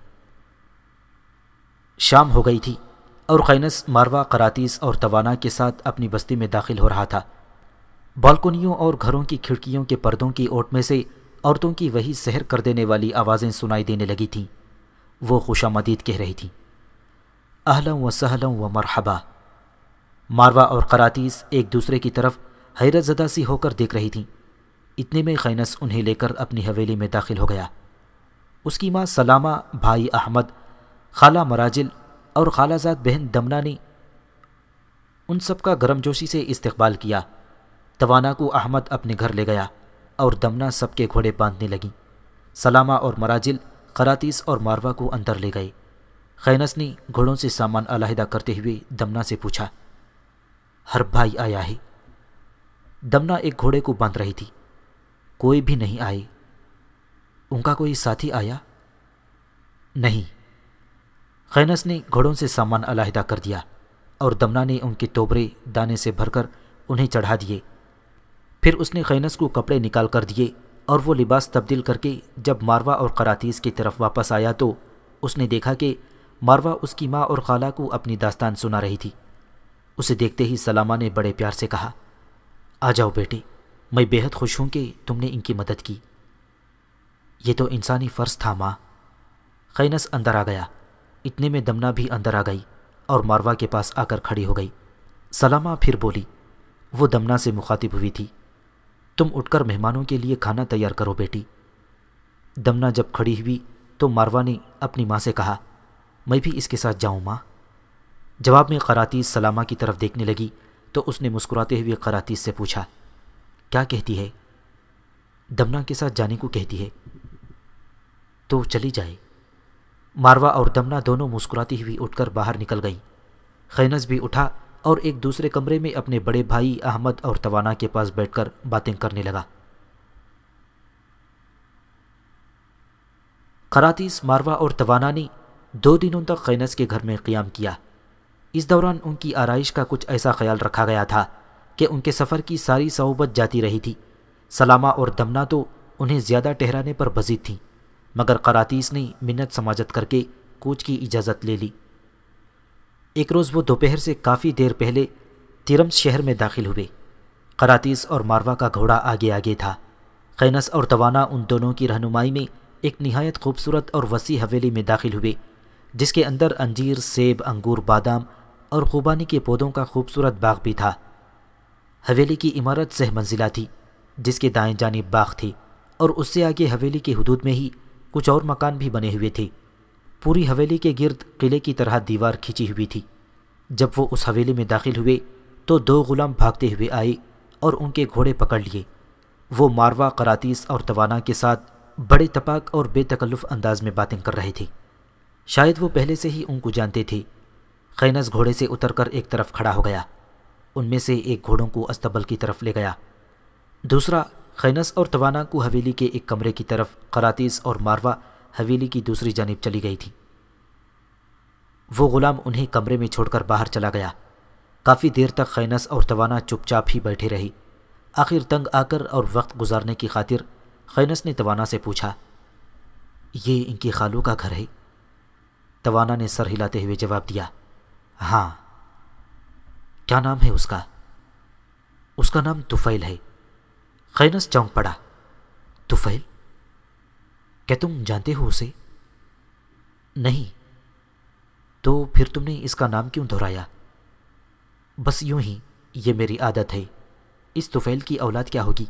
شام ہو گئی تھی اور خینس ماروا، قراطیس اور توانا کے ساتھ اپنی بستی میں داخل ہو رہا تھا۔ بالکنیوں اور گھروں کی کھڑکیوں کے پردوں کی اوٹ میں سے عورتوں کی وہی سحر کر دینے والی آوازیں سنائی دینے لگی تھیں۔ وہ خوشامدید کہہ رہی تھیں، اہلا و سہلا و مرحبا۔ ماروا اور قراطیس ایک دوسرے کی طرف حیرت زدہ سی ہو کر دیکھ رہی تھیں۔ اتنے میں خینس انہیں لے کر اپنی حویلی میں داخل ہو گیا۔ اس کی ماں سلامہ، بھائی احمد، خالہ مراجل اور خالہ زاد بہن دمنا نے ان سب کا گرم جوشی سے استقبال کیا۔ توانا کو احمد اپنے گھر لے گیا اور دمنا سب کے گھوڑے باندھنے لگیں۔ سلامہ اور مراجل قراطیس اور ماروا کو اندر لے گئے۔ خینس نے گھوڑوں سے سامان علیحدہ کرتے ہوئے دمنا سے پوچھا، ہر بھائی آیا ہے؟ دمنا ایک گھوڑے کو باندھ رہی تھی۔ کوئی بھی نہیں آئے۔ ان کا کوئی ساتھی آیا؟ نہیں۔ خینس نے گھوڑوں سے سامان علیحدہ کر دیا اور دمنا نے ان کے توبرے دانے سے بھر کر انہیں چڑھا دیے۔ پھر اس نے خینس کو کپڑے نکال کر دیے اور وہ لباس تبدیل کر کے جب ماروا اور قراطیس کی طرف واپس آیا تو اس نے دیکھا کہ ماروا اس کی ماں اور خالہ کو اپنی داستان سنا رہی تھی۔ اسے دیکھتے ہی سلامہ نے بڑے پیار سے کہا، آ جاؤ بیٹے، میں بے حد خوش ہوں کہ تم نے ان کی مدد کی۔ یہ تو انسانی فرض تھا ماں۔ خینس اندر آ گیا۔ اتنے میں دمنا بھی اندر آ گئی اور ماروا کے پاس آ کر کھڑی ہو گئی۔ سلامہ پھر بولی، وہ دمنا سے مخاطب ہوئی تھی، تم اٹھ کر مہمانوں کے لیے کھانا تیار کرو بیٹی۔ دمنا جب کھڑی ہوئی تو ماروا نے اپنی ماں سے کہا، میں بھی اس کے ساتھ جاؤں ماں؟ جواب میں قراطیس سلامہ کی طرف دیکھنے لگی تو اس نے مسکراتے ہوئے قراطیس سے پوچھا، کیا کہتی ہے؟ دمنا کے ساتھ جانے کو کہتی ہے۔ تو چلی جائے۔ ماروا اور دمنا دونوں مسکراتی ہوئی اٹھ کر باہر نکل گئیں۔ خینس بھی اٹھا اور ایک دوسرے کمرے میں اپنے بڑے بھائی احمد اور توانا کے پاس بیٹھ کر باتیں کرنے لگا۔ قراطیس، ماروا اور توانا نے دو دنوں تک خینس کے گھر میں قیام کیا۔ اس دوران ان کی آرائش کا کچھ ایسا خیال رکھا گیا تھا کہ ان کے سفر کی ساری صعوبت جاتی رہی تھی۔ سلامہ اور دمنا تو انہیں زیادہ ٹہرانے پر بضد تھیں، مگر قراطیس نے منت سماجت کر کے کوچ کی اجازت لے لی۔ ایک روز وہ دوپہر سے کافی دیر پہلے تیرمس شہر میں داخل ہوئے۔ قراطیس اور ماروا کا گھوڑا آگے آگے تھا۔ خینس اور توانا ان دونوں کی رہنمائی میں ایک نہایت خوبصورت اور وسیع حویلی میں داخل ہوئے، جس کے اندر انجیر، سیب، انگور، بادام اور خوبانی کے پودوں کا خوبصورت باغ بھی تھا۔ حویلی کی عمارت سہ منزلہ تھی، جس کے دائیں جانب باغ تھی، اور اس سے آگے حویلی کی حدود میں ہی کچھ اور مکان بھی بنے ہوئے تھے۔ پوری حویلی کے گرد قلعے کی طرح دیوار کھینچی ہوئی تھی۔ جب وہ اس حویلی میں داخل ہوئے تو دو غلام بھاگتے ہوئے آئے اور ان کے گھوڑے پکڑ لیے۔ وہ ماروا، قراطیس اور توانا کے ساتھ بڑے تپاک اور بے تکلف انداز میں باتیں کر رہے تھے۔ شاید وہ پہلے سے ہی ان کو جانتے تھے۔ خینس گھوڑے سے اتر کر ایک طرف کھڑا ہو گیا۔ ان میں سے ایک گھوڑوں کو استبل کی طرف لے گیا، دوسرا خینس اور توانا کو حویلی کے ایک کمرے کی طرف، قراطیس اور ماروا حویلی کی دوسری جانب چلی گئی تھی۔ وہ غلام انہیں کمرے میں چھوڑ کر باہر چلا گیا۔ کافی دیر تک خینس اور توانا چپ چاپ ہی بیٹھے رہی۔ آخر تنگ آ کر اور وقت گزارنے کی خاطر خینس نے توانا سے پوچھا، یہ ان کی خالو کا گھر ہے؟ توانا نے سر ہلاتے ہوئے جواب دیا، ہاں۔ کیا نام ہے اس کا؟ اس کا نام طفیل ہے۔ خینس چونک پڑا، طفیل؟ کیا تم جانتے ہو اسے؟ نہیں۔ تو پھر تم نے اس کا نام کیوں دہرایا؟ بس یوں ہی، یہ میری عادت ہے۔ اس طفیل کی اولاد کیا ہوگی؟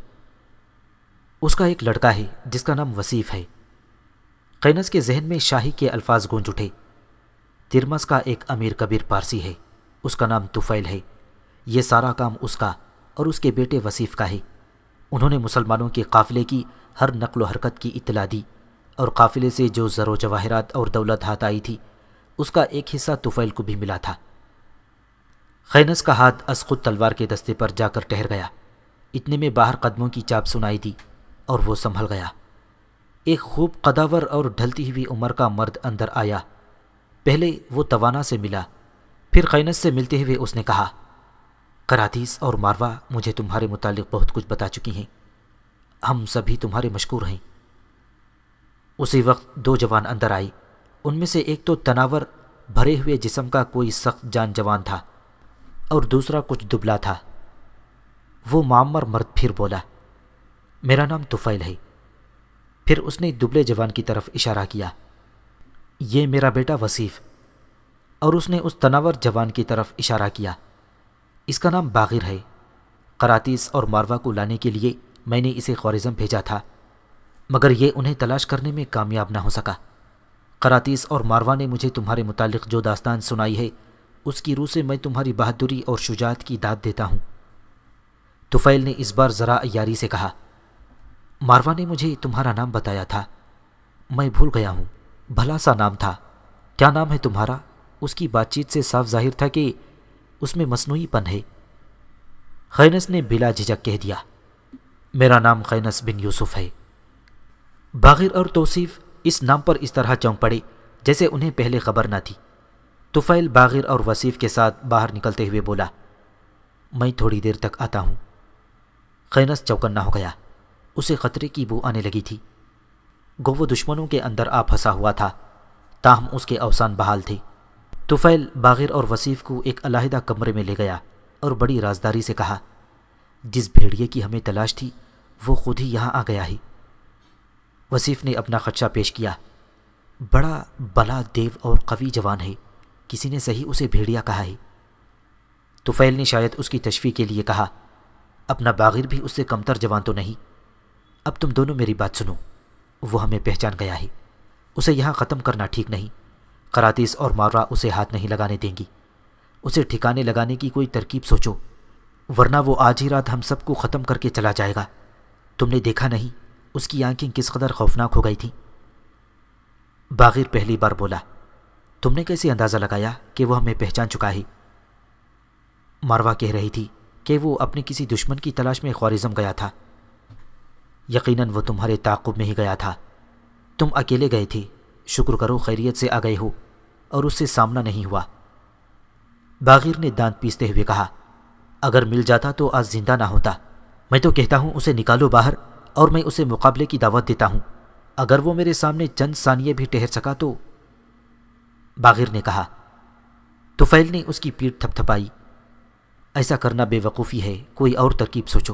اس کا ایک لڑکا ہے جس کا نام وصیف ہے۔ خینس کے ذہن میں شاہی کے الفاظ گونج اٹھے۔ ترمس کا ایک امیر کبیر پارسی ہے، اس کا نام طفیل ہے۔ یہ سارا کام اس کا اور اس کے بیٹے وصیف کا ہے۔ انہوں نے مسلمانوں کے قافلے کی ہر نقل و حرکت کی اطلاع دی، اور قافلے سے جو زر و جواہرات اور دولت ہاتھ آئی تھی، اس کا ایک حصہ طفیل کو بھی ملا تھا۔ خینس کا ہاتھ از خود تلوار کے دستے پر جا کر ٹھہر گیا۔ اتنے میں باہر قدموں کی چاپ سنائی دی اور وہ سنبھل گیا۔ ایک خوب قداور اور ڈھلتی ہوئی عمر کا مرد اندر آیا۔ پہلے وہ توانا سے ملا، پھر خینس سے ملتے ہوئے اس نے کہا، قراتیس اور ماروا مجھے تمہارے متعلق بہت کچھ بتا چکی ہیں، ہم سبھی تمہارے مشکور ہیں۔ اسی وقت دو جوان اندر آئے۔ ان میں سے ایک تو تناور بھرے ہوئے جسم کا کوئی سخت جان جوان تھا اور دوسرا کچھ دبلا تھا۔ وہ معمر مرد پھر بولا، میرا نام طفیل ہے۔ پھر اس نے دبلے جوان کی طرف اشارہ کیا، یہ میرا بیٹا وصیف، اور اس نے اس تناور جوان کی طرف اشارہ کیا، اس کا نام باغر ہے۔ قراتیس اور ماروا کو لانے کے لیے میں نے اسے خوارزم بھیجا تھا، مگر یہ انہیں تلاش کرنے میں کامیاب نہ ہو سکا۔ قراتیس اور ماروا نے مجھے تمہارے متعلق جو داستان سنائی ہے، اس کی روح سے میں تمہاری بہادری اور شجاعت کی داد دیتا ہوں۔ طفیل نے اس بار ذرا عیاری سے کہا، ماروا نے مجھے تمہارا نام بتایا تھا، میں بھول گیا ہوں، بھلا سا نام تھا، کیا نام ہے تمہارا؟ اس کی بات چیت سے صاف ظاہر تھا کہ اس میں مصنوعی پن ہے۔ خینس نے بلا جھجک کہہ دیا، میرا نام خینس بن یوسف ہے۔ باغر اور توصیف اس نام پر اس طرح چونک پڑے جیسے انہیں پہلے خبر نہ تھی۔ طفیل باغر اور وصیف کے ساتھ باہر نکلتے ہوئے بولا، میں تھوڑی دیر تک آتا ہوں۔ خینس چوکنا ہو گیا، اسے خطرے کی بو آنے لگی تھی۔ گو وہ دشمنوں کے اندر آ پھنسا ہوا تھا، تاہم اس کے اوسان بحال تھے۔ طفیل باغر اور وصیف کو ایک علیحدہ کمرے میں لے گیا اور بڑی رازداری سے کہا، جس بھیڑیے کی ہمیں تلاش تھی وہ خود ہی یہاں آ گیا ہے۔ وصیف نے اپنا خدشہ پیش کیا، بڑا بلا دیو اور قوی جوان ہے، کسی نے صحیح اسے بھیڑیا کہا ہے۔ طفیل نے شاید اس کی تشفیع کے لیے کہا، اپنا باغر بھی اس سے کمتر جوان تو نہیں۔ اب تم دونوں میری بات سنو، وہ ہمیں پہچان گیا ہے، اسے یہاں ختم کرنا ٹھیک نہیں۔ قراتیس اور ماروا اسے ہاتھ نہیں لگانے دیں گی، اسے ٹھکانے لگانے کی کوئی ترکیب سوچو، ورنہ وہ آج ہی رات ہم سب کو ختم کر کے چلا جائے گا۔ تم نے دیکھا نہیں اس کی آنکھیں کس قدر خوفناک ہو گئی تھیں۔ باغر پہلی بار بولا، تم نے کیسے اندازہ لگایا کہ وہ ہمیں پہچان چکا ہے؟ ماروا کہہ رہی تھی کہ وہ اپنے کسی دشمن کی تلاش میں خوارزم گیا تھا۔ یقیناً وہ تمہارے تعاقب میں ہی گیا تھا، تم اکیلے گئے تھے، شکر کرو خیریت سے آ گئے ہو اور اس سے سامنا نہیں ہوا۔ باغر نے دانت پیستے ہوئے کہا، اگر مل جاتا تو آج زندہ نہ ہوتا۔ میں تو کہتا ہوں اسے نکالو باہر اور میں اسے مقابلے کی دعوت دیتا ہوں، اگر وہ میرے سامنے چند ثانیے بھی ٹھہر سکا تو۔ باغر نے کہا۔ طفیل نے اس کی پیٹھ تھپ تھپائی، ایسا کرنا بے وقوفی ہے، کوئی اور ترکیب سوچو۔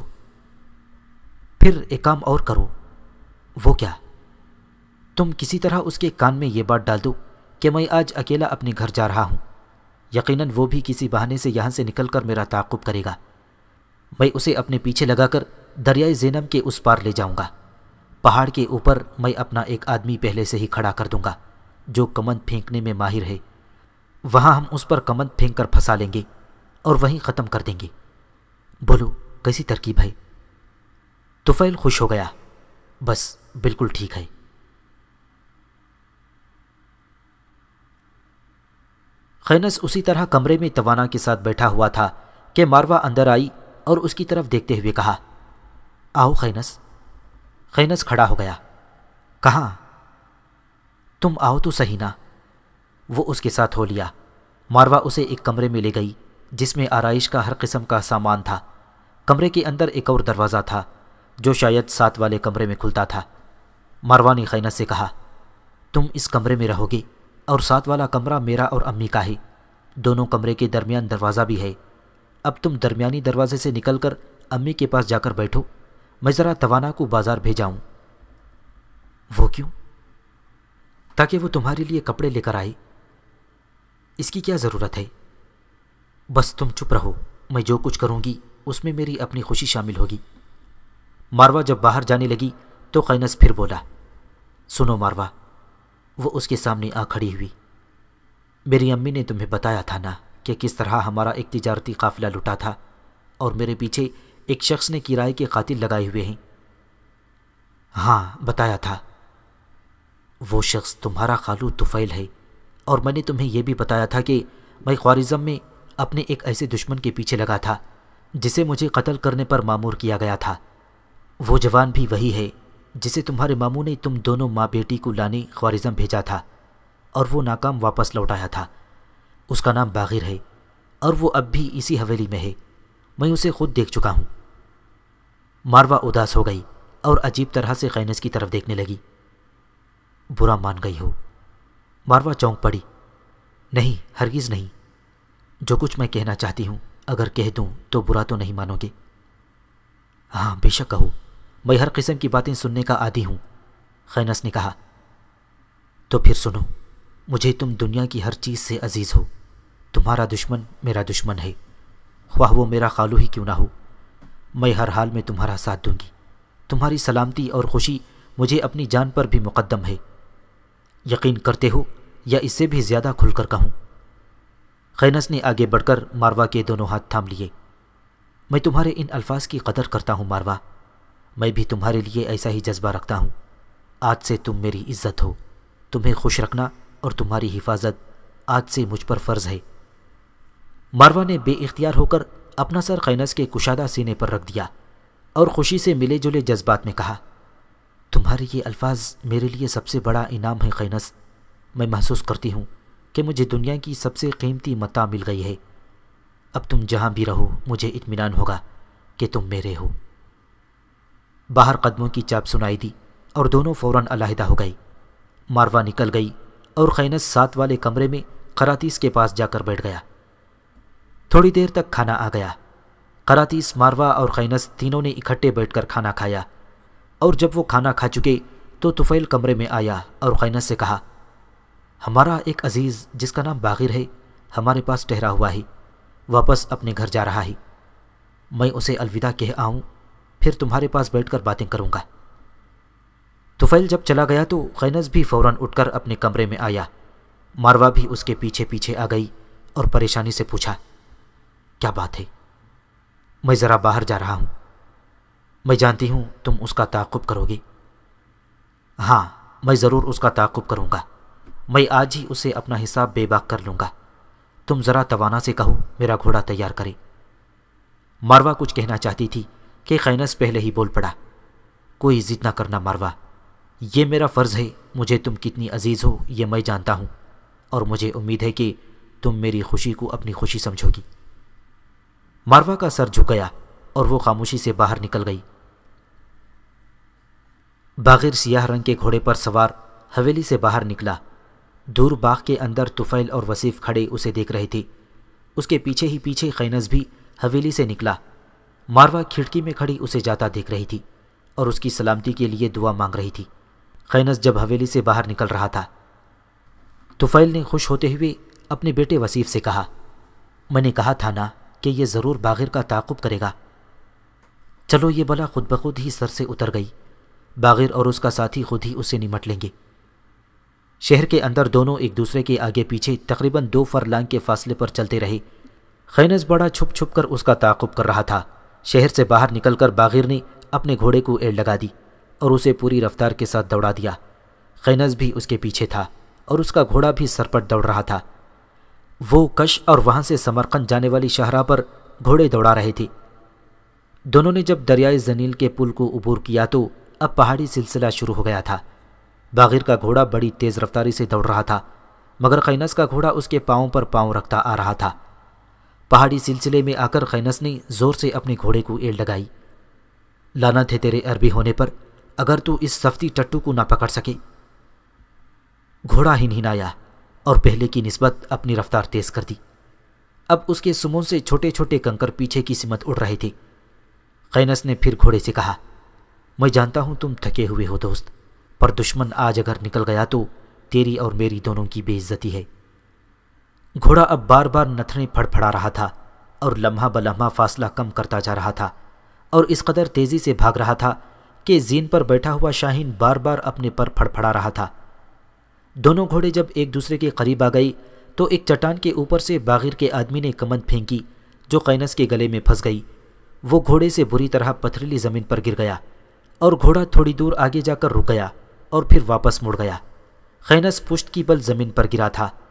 پھر ایک کام اور کرو۔ وہ کیا؟ تم کسی طرح اس کے کان میں یہ بات ڈال دو کہ میں آج اکیلا اپنے گھر جا رہا ہوں، یقیناً وہ بھی کسی بہانے سے یہاں سے نکل کر میرا تعاقب کرے گا۔ میں اسے اپنے پیچھے لگا کر دریائے زینب کے اس پار لے جاؤں گا۔ پہاڑ کے اوپر میں اپنا ایک آدمی پہلے سے ہی کھڑا کر دوں گا جو کمند پھینکنے میں ماہر ہے، وہاں ہم اس پر کمند پھینک کر پھنسا لیں گے اور وہیں ختم کر دیں گے۔ بولو کیسی ترکیب ہے؟ طفیل خوش ہو گیا، بس بالکل ٹھیک ہے۔ خینس اسی طرح کمرے میں توانا کے ساتھ بیٹھا ہوا تھا کہ ماروا اندر آئی اور اس کی طرف دیکھتے ہوئے کہا، آؤ خینس۔ خینس کھڑا ہو گیا، کہاں؟ تم آؤ تو صحیح نا۔ وہ اس کے ساتھ ہو لیا۔ ماروا اسے ایک کمرے میں لے گئی جس میں آرائش کا ہر قسم کا سامان تھا۔ کمرے کے اندر ایک اور دروازہ تھا جو شاید ساتھ والے کمرے میں کھلتا تھا۔ ماروا نے خینس سے کہا، تم اس کمرے میں رہو گے اور ساتھ والا کمرہ میرا اور امی کا ہے، دونوں کمرے کے درمیان دروازہ بھی ہے۔ اب تم درمیانی دروازے سے نکل کر امی کے پاس جا کر بیٹھو، میں ذرا توانا کو بازار بھیجاؤں۔ وہ کیوں؟ تاکہ وہ تمہارے لیے کپڑے لے کر آئے۔ اس کی کیا ضرورت ہے؟ بس تم چپ رہو، میں جو کچھ کروں گی اس میں میری اپنی خوشی شامل ہوگی۔ ماروا جب باہر جانے لگی تو خینس پھر بولا، سنو ماروا۔ وہ اس کے سامنے آ کھڑی ہوئی، میری امی نے تمہیں بتایا تھا نا کہ کس طرح ہمارا ایک تجارتی قافلہ لٹا تھا اور میرے پیچھے ایک شخص نے کرائے کے قاتل لگائے ہوئے ہیں؟ ہاں بتایا تھا۔ وہ شخص تمہارا خالو طفیل ہے، اور میں نے تمہیں یہ بھی بتایا تھا کہ میں خوارزم میں اپنے ایک ایسے دشمن کے پیچھے لگا تھا جسے مجھے قتل کرنے پر مامور کیا گیا تھا۔ وہ جوان بھی وہی ہے جسے تمہارے ماموں نے تم دونوں ماں بیٹی کو لانے خوارزم بھیجا تھا اور وہ ناکام واپس لوٹ آیا تھا۔ اس کا نام باغر ہے اور وہ اب بھی اسی حویلی میں ہے، میں اسے خود دیکھ چکا ہوں۔ ماروا اداس ہو گئی اور عجیب طرح سے خینس کی طرف دیکھنے لگی۔ برا مان گئی ہو؟ ماروا چونک پڑی۔ نہیں، ہرگز نہیں، جو کچھ میں کہنا چاہتی ہوں اگر کہہ دوں تو برا تو نہیں مانو گے؟ ہاں بے شک کہو، میں ہر قسم کی باتیں سننے کا عادی ہوں، خینس نے کہا۔ تو پھر سنو، مجھے تم دنیا کی ہر چیز سے عزیز ہو، تمہارا دشمن میرا دشمن ہے، خواہ وہ میرا خالو ہی کیوں نہ ہو، میں ہر حال میں تمہارا ساتھ دوں گی، تمہاری سلامتی اور خوشی مجھے اپنی جان پر بھی مقدم ہے، یقین کرتے ہو یا اس سے بھی زیادہ کھل کر کہوں؟ خینس نے آگے بڑھ کر ماروا کے دونوں ہاتھ تھام لیے۔ میں تمہارے ان الفاظ کی قدر کرتا ہوں ماروا، میں بھی تمہارے لیے ایسا ہی جذبہ رکھتا ہوں، آج سے تم میری عزت ہو، تمہیں خوش رکھنا اور تمہاری حفاظت آج سے مجھ پر فرض ہے۔ ماروا نے بے اختیار ہو کر اپنا سر خینس کے کشادہ سینے پر رکھ دیا اور خوشی سے ملے جلے جذبات میں کہا، تمہارے یہ الفاظ میرے لیے سب سے بڑا انعام ہے خینس، میں محسوس کرتی ہوں کہ مجھے دنیا کی سب سے قیمتی متاع مل گئی ہے، اب تم جہاں بھی رہو مجھے اطمینان ہوگا کہ تم میرے ہو۔ باہر قدموں کی چاپ سنائی دی اور دونوں فوراً علیحدہ ہو گئی۔ ماروا نکل گئی اور خینس ساتھ والے کمرے میں قراتیس کے پاس جا کر بیٹھ گیا۔ تھوڑی دیر تک کھانا آ گیا۔ قراتیس، ماروا اور خینس تینوں نے اکٹھے بیٹھ کر کھانا کھایا، اور جب وہ کھانا کھا چکے تو طفیل کمرے میں آیا اور خینس سے کہا، ہمارا ایک عزیز جس کا نام باغر ہے ہمارے پاس ٹھہرا ہوا ہے، واپس اپنے گھر جا رہا ہے، میں اسے الوداع کہہ آؤں پھر تمہارے پاس بیٹھ کر باتیں کروں گا۔ طفیل جب چلا گیا تو خینس بھی فوراً اٹھ کر اپنے کمرے میں آیا۔ ماروا بھی اس کے پیچھے پیچھے آ گئی اور پریشانی سے پوچھا، کیا بات ہے؟ میں ذرا باہر جا رہا ہوں، میں جانتی ہوں تم اس کا تعاقب کرو گے۔ ہاں، میں ضرور اس کا تعاقب کروں گا، میں آج ہی اسے اپنا حساب بے باک کر لوں گا، تم ذرا توانا سے کہو میرا گھوڑا تیار کرے۔ ماروا کچھ کہنا چاہتی تھی کہ خینس پہلے ہی بول پڑا، کوئی ضد نہ کرنا ماروا، یہ میرا فرض ہے، مجھے تم کتنی عزیز ہو یہ میں جانتا ہوں، اور مجھے امید ہے کہ تم میری خوشی کو اپنی خوشی سمجھو گی۔ ماروا کا سر جھک گیا اور وہ خاموشی سے باہر نکل گئی۔ باغر سیاہ رنگ کے گھوڑے پر سوار حویلی سے باہر نکلا۔ دور باغ کے اندر طفیل اور وصیف کھڑے اسے دیکھ رہے تھے، اس کے پیچھے ہی پیچھے خینس بھی حویلی سے نکلا۔ ماروا کھڑکی میں کھڑی اسے جاتا دیکھ رہی تھی اور اس کی سلامتی کے لیے دعا مانگ رہی تھی۔ خینس جب حویلی سے باہر نکل رہا تھا، طفیل نے خوش ہوتے ہوئے اپنے بیٹے وصیف سے کہا، میں نے کہا تھا نا کہ یہ ضرور باغر کا تعاقب کرے گا، چلو یہ بلا خود بخود ہی سر سے اتر گئی، باغر اور اس کا ساتھی خود ہی اسے نمٹ لیں گے۔ شہر کے اندر دونوں ایک دوسرے کے آگے پیچھے تقریباً دو فرلانگ کے فاصلے پر چلتے رہے۔ خینس بڑا چھپ چھپ کر اس کا تعاقب کر رہا تھا۔ شہر سے باہر نکل کر باغر نے اپنے گھوڑے کو ایڑ لگا دی اور اسے پوری رفتار کے ساتھ دوڑا دیا۔ خینس بھی اس کے پیچھے تھا اور اس کا گھوڑا بھی سرپٹ دوڑ رہا تھا۔ وہ کش اور وہاں سے سمرقند جانے والی شاہراہ پر گھوڑے دوڑا رہے تھے۔ دونوں نے جب دریائے زنیل کے پل کو عبور کیا تو اب پہاڑی سلسلہ شروع ہو گیا تھا۔ باغر کا گھوڑا بڑی تیز رفتاری سے دوڑ رہا تھا، مگر خینس کا گھوڑا اس کے پاؤں پر پاؤں رکھتا آ رہا تھا۔ پہاڑی سلسلے میں آ کر خینس نے زور سے اپنے گھوڑے کو ایڑ لگائی۔ لعنت ہے تیرے عربی ہونے پر، اگر تو اس سفتی ٹٹو کو نہ پکڑ سکے۔ گھوڑا ہنہنایا اور پہلے کی نسبت اپنی رفتار تیز کر دی۔ اب اس کے سموں سے چھوٹے چھوٹے کنکر پیچھے کی سمت اڑ رہے تھے۔ خینس نے پھر گھوڑے سے کہا، میں جانتا ہوں تم تھکے ہوئے ہو دوست، پر دشمن آج اگر نکل گیا تو تیری اور میری دونوں کی بے عزتی ہے۔ گھوڑا اب بار بار نتھنے پھڑ پھڑا رہا تھا اور لمحہ بلمحہ فاصلہ کم کرتا جا رہا تھا، اور اس قدر تیزی سے بھاگ رہا تھا کہ زین پر بیٹھا ہوا شاہین بار بار اپنے پر پھڑ پھڑا رہا تھا۔ دونوں گھوڑے جب ایک دوسرے کے قریب آ گئی تو ایک چٹان کے اوپر سے باغر کے آدمی نے کمند پھینکی جو خینس کے گلے میں پھنس گئی۔ وہ گھوڑے سے بری طرح پتھریلی زمین پر گر گیا اور گھوڑا تھوڑی دور آگے جا کر رک گیا اور پھر واپس مڑ گیا۔ خینس پشت کی بل زمین پر گرا تھا۔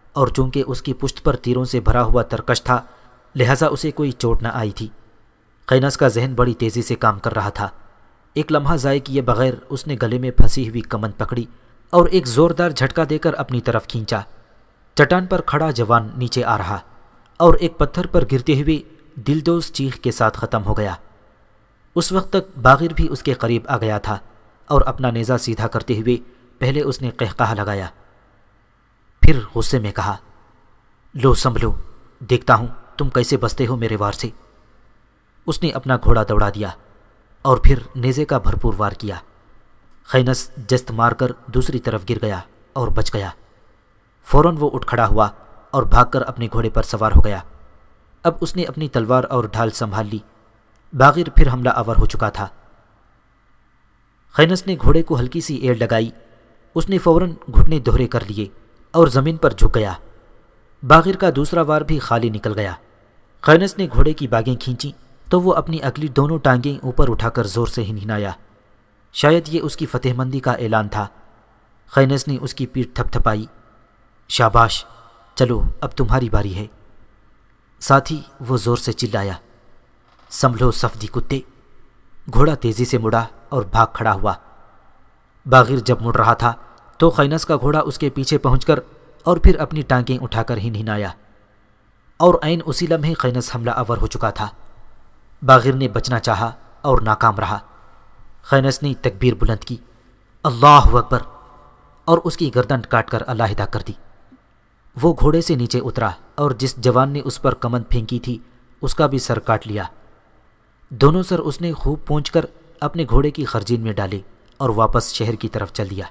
اور چونکہ اس کی پشت پر تیروں سے بھرا ہوا ترکش تھا لہٰذا اسے کوئی چوٹ نہ آئی تھی۔ خینس کا ذہن بڑی تیزی سے کام کر رہا تھا۔ ایک لمحہ ضائع کیے بغیر اس نے گلے میں پھنسی ہوئی کمند پکڑی اور ایک زوردار جھٹکا دے کر اپنی طرف کھینچا۔ چٹان پر کھڑا جوان نیچے آ رہا اور ایک پتھر پر گرتے ہوئے دلدوز چیخ کے ساتھ ختم ہو گیا۔ اس وقت تک باغر بھی اس کے قریب آ گیا تھا اور اپنا نیزہ سیدھا کرتے ہوئے پہلے اس نے قہقہا لگایا، پھر غصے میں کہا، لو سنبھلو، دیکھتا ہوں تم کیسے بچتے ہو میرے وار سے۔ اس نے اپنا گھوڑا دوڑا دیا اور پھر نیزے کا بھرپور وار کیا۔ خینس جست مار کر دوسری طرف گر گیا اور بچ گیا۔ فوراً وہ اٹھ کھڑا ہوا اور بھاگ کر اپنے گھوڑے پر سوار ہو گیا۔ اب اس نے اپنی تلوار اور ڈھال سنبھال لی۔ باغر پھر حملہ آور ہو چکا تھا۔ خینس نے گھوڑے کو ہلکی سی ایڑ لگائی۔ اس نے فوراً گھٹنے دوہرے کر لیے اور زمین پر جھک گیا۔ باغر کا دوسرا وار بھی خالی نکل گیا۔ خینس نے گھوڑے کی باگیں کھینچیں تو وہ اپنی اگلی دونوں ٹانگیں اوپر اٹھا کر زور سے ہنہنایا۔ شاید یہ اس کی فتح مندی کا اعلان تھا۔ خینس نے اس کی پیٹھ تھپ تھپائی۔ شاباش، چلو اب تمہاری باری ہے۔ ساتھ ہی وہ زور سے چلایا، سنبھلو صفدی کتے۔ گھوڑا تیزی سے مڑا اور بھاگ کھڑا ہوا۔ باغر جب مڑ رہا تھا تو خینس کا گھوڑا اس کے پیچھے پہنچ کر اور پھر اپنی ٹانگیں اٹھا کر ہنہنایا، اور عین اسی لمحے خینس حملہ آور ہو چکا تھا۔ باغر نے بچنا چاہا اور ناکام رہا۔ خینس نے تکبیر بلند کی، اللہ اکبر، اور اس کی گردن کاٹ کر علیحدہ کر دی۔ وہ گھوڑے سے نیچے اترا اور جس جوان نے اس پر کمند پھینکی تھی اس کا بھی سر کاٹ لیا۔ دونوں سر اس نے خوب پونچھ کر اپنے گھوڑے کی خرجین میں ڈالے اور واپس شہر کی طرف چل دیا۔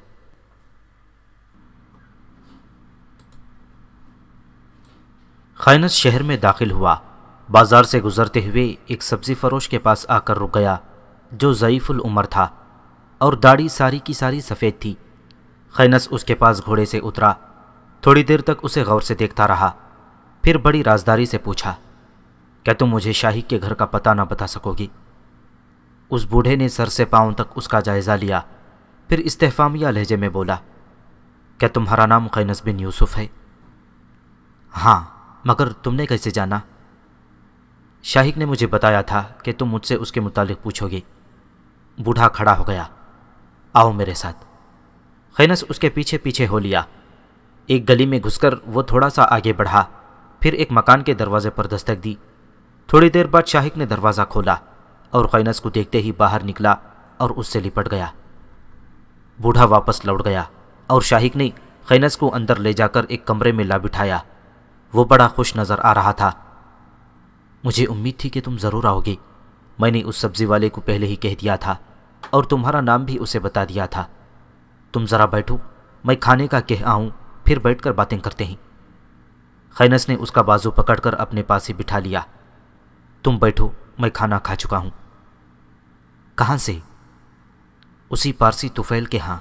خینس شہر میں داخل ہوا۔ بازار سے گزرتے ہوئے ایک سبزی فروش کے پاس آ کر رک گیا جو ضعیف العمر تھا اور داڑھی ساری کی ساری سفید تھی۔ خینس اس کے پاس گھوڑے سے اترا، تھوڑی دیر تک اسے غور سے دیکھتا رہا، پھر بڑی رازداری سے پوچھا، کیا تم مجھے شاہی کے گھر کا پتہ نہ بتا سکو گی؟ اس بوڑھے نے سر سے پاؤں تک اس کا جائزہ لیا، پھر استفہامیہ لہجے میں بولا، کیا تمہارا نام خینس بن یوسف ہے؟ ہاں، مگر تم نے کیسے جانا؟ شاہک نے مجھے بتایا تھا کہ تم مجھ سے اس کے متعلق پوچھو گے۔ بوڑھا کھڑا ہو گیا، آؤ میرے ساتھ۔ خینس اس کے پیچھے پیچھے ہو لیا۔ ایک گلی میں گھس کر وہ تھوڑا سا آگے بڑھا، پھر ایک مکان کے دروازے پر دستک دی۔ تھوڑی دیر بعد شاہک نے دروازہ کھولا اور خینس کو دیکھتے ہی باہر نکلا اور اس سے لپٹ گیا۔ بوڑھا واپس لوٹ گیا اور شاہک نے خینس کو اندر لے جا کر ایک کمرے میں لا بٹھایا۔ وہ بڑا خوش نظر آ رہا تھا۔ مجھے امید تھی کہ تم ضرور آؤ گے، میں نے اس سبزی والے کو پہلے ہی کہہ دیا تھا اور تمہارا نام بھی اسے بتا دیا تھا۔ تم ذرا بیٹھو، میں کھانے کا کہہ آؤں، پھر بیٹھ کر باتیں کرتے ہیں۔ خینس نے اس کا بازو پکڑ کر اپنے پاس ہی بٹھا لیا۔ تم بیٹھو، میں کھانا کھا چکا ہوں۔ کہاں سے؟ اسی پارسی طفیل کے ہاں۔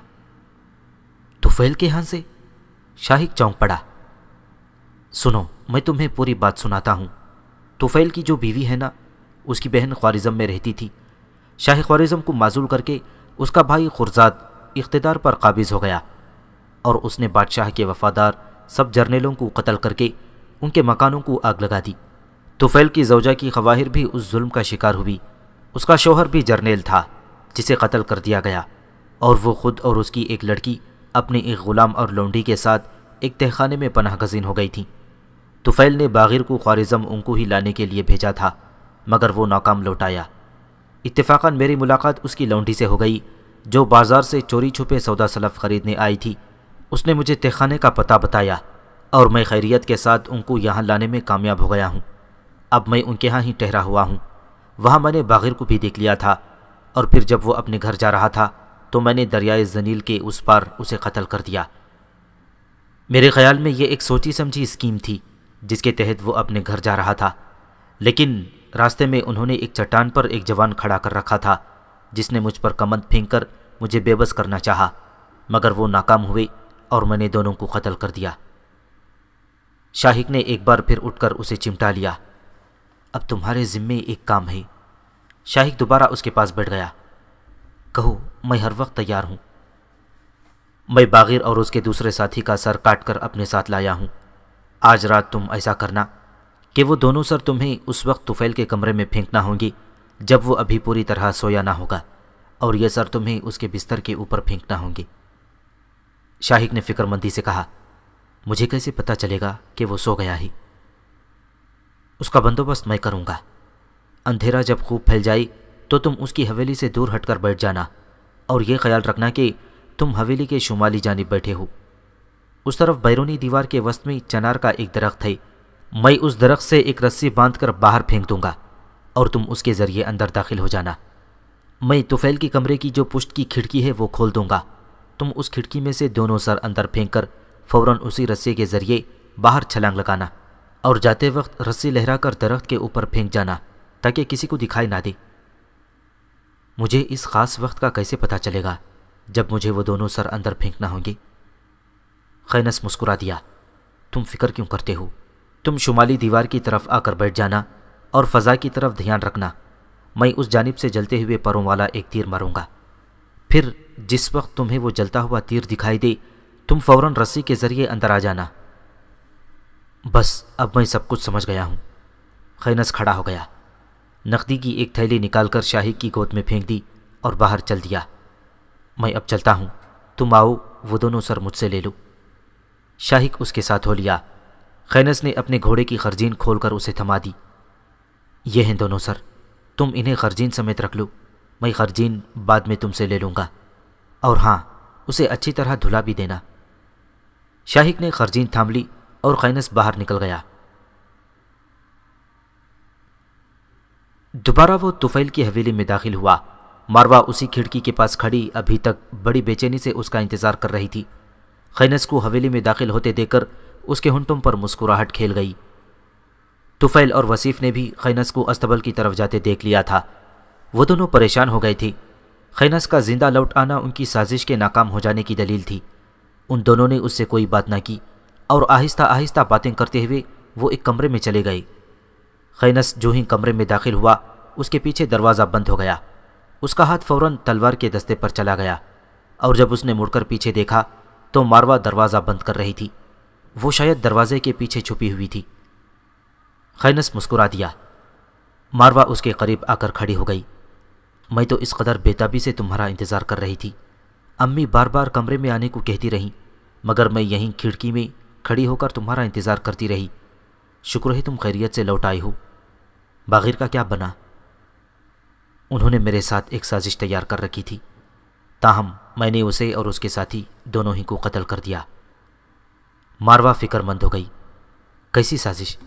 طفیل کے ہاں سے؟ شاہک چونک پڑا۔ سنو، میں تمہیں پوری بات سناتا ہوں۔ طفیل کی جو بیوی ہے نا، اس کی بہن خوارزم میں رہتی تھی۔ شاہ خوارزم کو معزول کر کے اس کا بھائی خرزاد اقتدار پر قابض ہو گیا اور اس نے بادشاہ کے وفادار سب جرنیلوں کو قتل کر کے ان کے مکانوں کو آگ لگا دی۔ طفیل کی زوجہ کی خواہر بھی اس ظلم کا شکار ہوئی۔ اس کا شوہر بھی جرنیل تھا جسے قتل کر دیا گیا، اور وہ خود اور اس کی ایک لڑکی اپنے ایک غلام اور لونڈی کے ساتھ ایک تہخانے میں پناہ گزین ہو گئی تھیں۔ طفیل نے باغر کو خوارزم ان کو ہی لانے کے لیے بھیجا تھا، مگر وہ ناکام لوٹ آیا۔ اتفاقاً میری ملاقات اس کی لونڈی سے ہو گئی جو بازار سے چوری چھپے سودا سلف خریدنے آئی تھی۔ اس نے مجھے تہخانے کا پتہ بتایا اور میں خیریت کے ساتھ ان کو یہاں لانے میں کامیاب ہو گیا ہوں۔ اب میں ان کے ہاں ہی ٹھہرا ہوا ہوں۔ وہاں میں نے باغر کو بھی دیکھ لیا تھا، اور پھر جب وہ اپنے گھر جا رہا تھا تو میں نے دریائے زنیل کے اس پار اسے قتل کر دیا۔ میرے خیال میں یہ ایک سوچی سمجھی اسکیم تھی جس کے تحت وہ اپنے گھر جا رہا تھا، لیکن راستے میں انہوں نے ایک چٹان پر ایک جوان کھڑا کر رکھا تھا جس نے مجھ پر کمند پھینک کر مجھے بے بس کرنا چاہا، مگر وہ ناکام ہوئے اور میں نے دونوں کو قتل کر دیا۔ شاہک نے ایک بار پھر اٹھ کر اسے چمٹا لیا۔ اب تمہارے ذمے ایک کام ہے۔ شاہک دوبارہ اس کے پاس بیٹھ گیا۔ کہو، میں ہر وقت تیار ہوں۔ میں باغر اور اس کے دوسرے ساتھی کا سر کاٹ کر اپنے ساتھ لایا ہوں۔ آج رات تم ایسا کرنا کہ وہ دونوں سر تمہیں اس وقت طفیل کے کمرے میں پھینکنا ہوں گی جب وہ ابھی پوری طرح سویا نہ ہوگا، اور یہ سر تمہیں اس کے بستر کے اوپر پھینکنا ہوں گے۔ شاہق نے فکر مندی سے کہا، مجھے کیسے پتہ چلے گا کہ وہ سو گیا ہی؟ اس کا بندوبست میں کروں گا۔ اندھیرا جب خوب پھیل جائے تو تم اس کی حویلی سے دور ہٹ کر بیٹھ جانا، اور یہ خیال رکھنا کہ تم حویلی کے شمالی جانب بیٹھے ہو۔ اس طرف بیرونی دیوار کے وسط میں چنار کا ایک درخت ہے، میں اس درخت سے ایک رسی باندھ کر باہر پھینک دوں گا اور تم اس کے ذریعے اندر داخل ہو جانا۔ میں طفیل کی کمرے کی جو پشت کی کھڑکی ہے وہ کھول دوں گا، تم اس کھڑکی میں سے دونوں سر اندر پھینک کر فوراً اسی رسی کے ذریعے باہر چھلانگ لگانا، اور جاتے وقت رسی لہرا کر درخت کے اوپر پھینک جانا تاکہ کسی کو دکھائی نہ دے۔ مجھے اس خاص وقت کا کیسے پتہ چلے گا جب مجھے وہ دونوں سر اندر پھینکنا ہوں گے؟ خینس مسکرا دیا، تم فکر کیوں کرتے ہو؟ تم شمالی دیوار کی طرف آ کر بیٹھ جانا اور فضا کی طرف دھیان رکھنا، میں اس جانب سے جلتے ہوئے پروں والا ایک تیر ماروں گا، پھر جس وقت تمہیں وہ جلتا ہوا تیر دکھائی دے تم فوراً رسی کے ذریعے اندر آ جانا۔ بس اب میں سب کچھ سمجھ گیا ہوں۔ خینس کھڑا ہو گیا، نقدی کی ایک تھیلی نکال کر شاہق کی گود میں پھینک دی اور باہر چل دیا۔ میں اب چلتا ہوں، تم آؤ وہ دونوں سر مجھ سے لے لو۔ شاہق اس کے ساتھ ہو لیا۔ خینس نے اپنے گھوڑے کی خرجین کھول کر اسے تھما دی۔ یہ ہیں دونوں سر، تم انہیں خرجین سمیت رکھ لو، میں خرجین بعد میں تم سے لے لوں گا، اور ہاں اسے اچھی طرح دھلا بھی دینا۔ شاہق نے خرجین تھام لی اور خینس باہر نکل گیا۔ دوبارہ وہ طفیل کی حویلی میں داخل ہوا۔ ماروا اسی کھڑکی کے پاس کھڑی ابھی تک بڑی بے چینی سے اس کا انتظار کر رہی تھی۔ خینس کو حویلی میں داخل ہوتے دیکھ کر اس کے ہونٹوں پر مسکراہٹ کھیل گئی۔ طفیل اور وصیف نے بھی خینس کو استبل کی طرف جاتے دیکھ لیا تھا۔ وہ دونوں پریشان ہو گئے تھے۔ خینس کا زندہ لوٹ آنا ان کی سازش کے ناکام ہو جانے کی دلیل تھی۔ ان دونوں نے اس سے کوئی بات نہ کی اور آہستہ آہستہ باتیں کرتے ہوئے وہ ایک کمرے میں چلے گئے۔ خینس جو ہی کمرے میں داخل ہوا اس کے پیچھے دروازہ بند ہو گیا۔ اس کا ہاتھ فوراً تلوار کے دستے پر چلا گیا، اور جب اس نے مڑ کر پیچھے دیکھا تو ماروا دروازہ بند کر رہی تھی۔ وہ شاید دروازے کے پیچھے چھپی ہوئی تھی۔ خینس مسکرا دیا۔ ماروا اس کے قریب آ کر کھڑی ہو گئی۔ میں تو اس قدر بےتابی سے تمہارا انتظار کر رہی تھی، امی بار بار کمرے میں آنے کو کہتی رہیں، مگر میں یہیں کھڑکی میں کھڑی ہو کر تمہارا انتظار کرتی رہی۔ شکر ہے تم خیریت سے لوٹ آئی ہو۔ باغیر کا کیا بنا؟ انہوں نے میرے ساتھ ایک سازش تیار کر رکھی تھی، تاہم میں نے اسے اور اس کے ساتھی دونوں ہی کو قتل کر دیا۔ ماروا فکر مند ہو گئی۔ کیسی سازش؟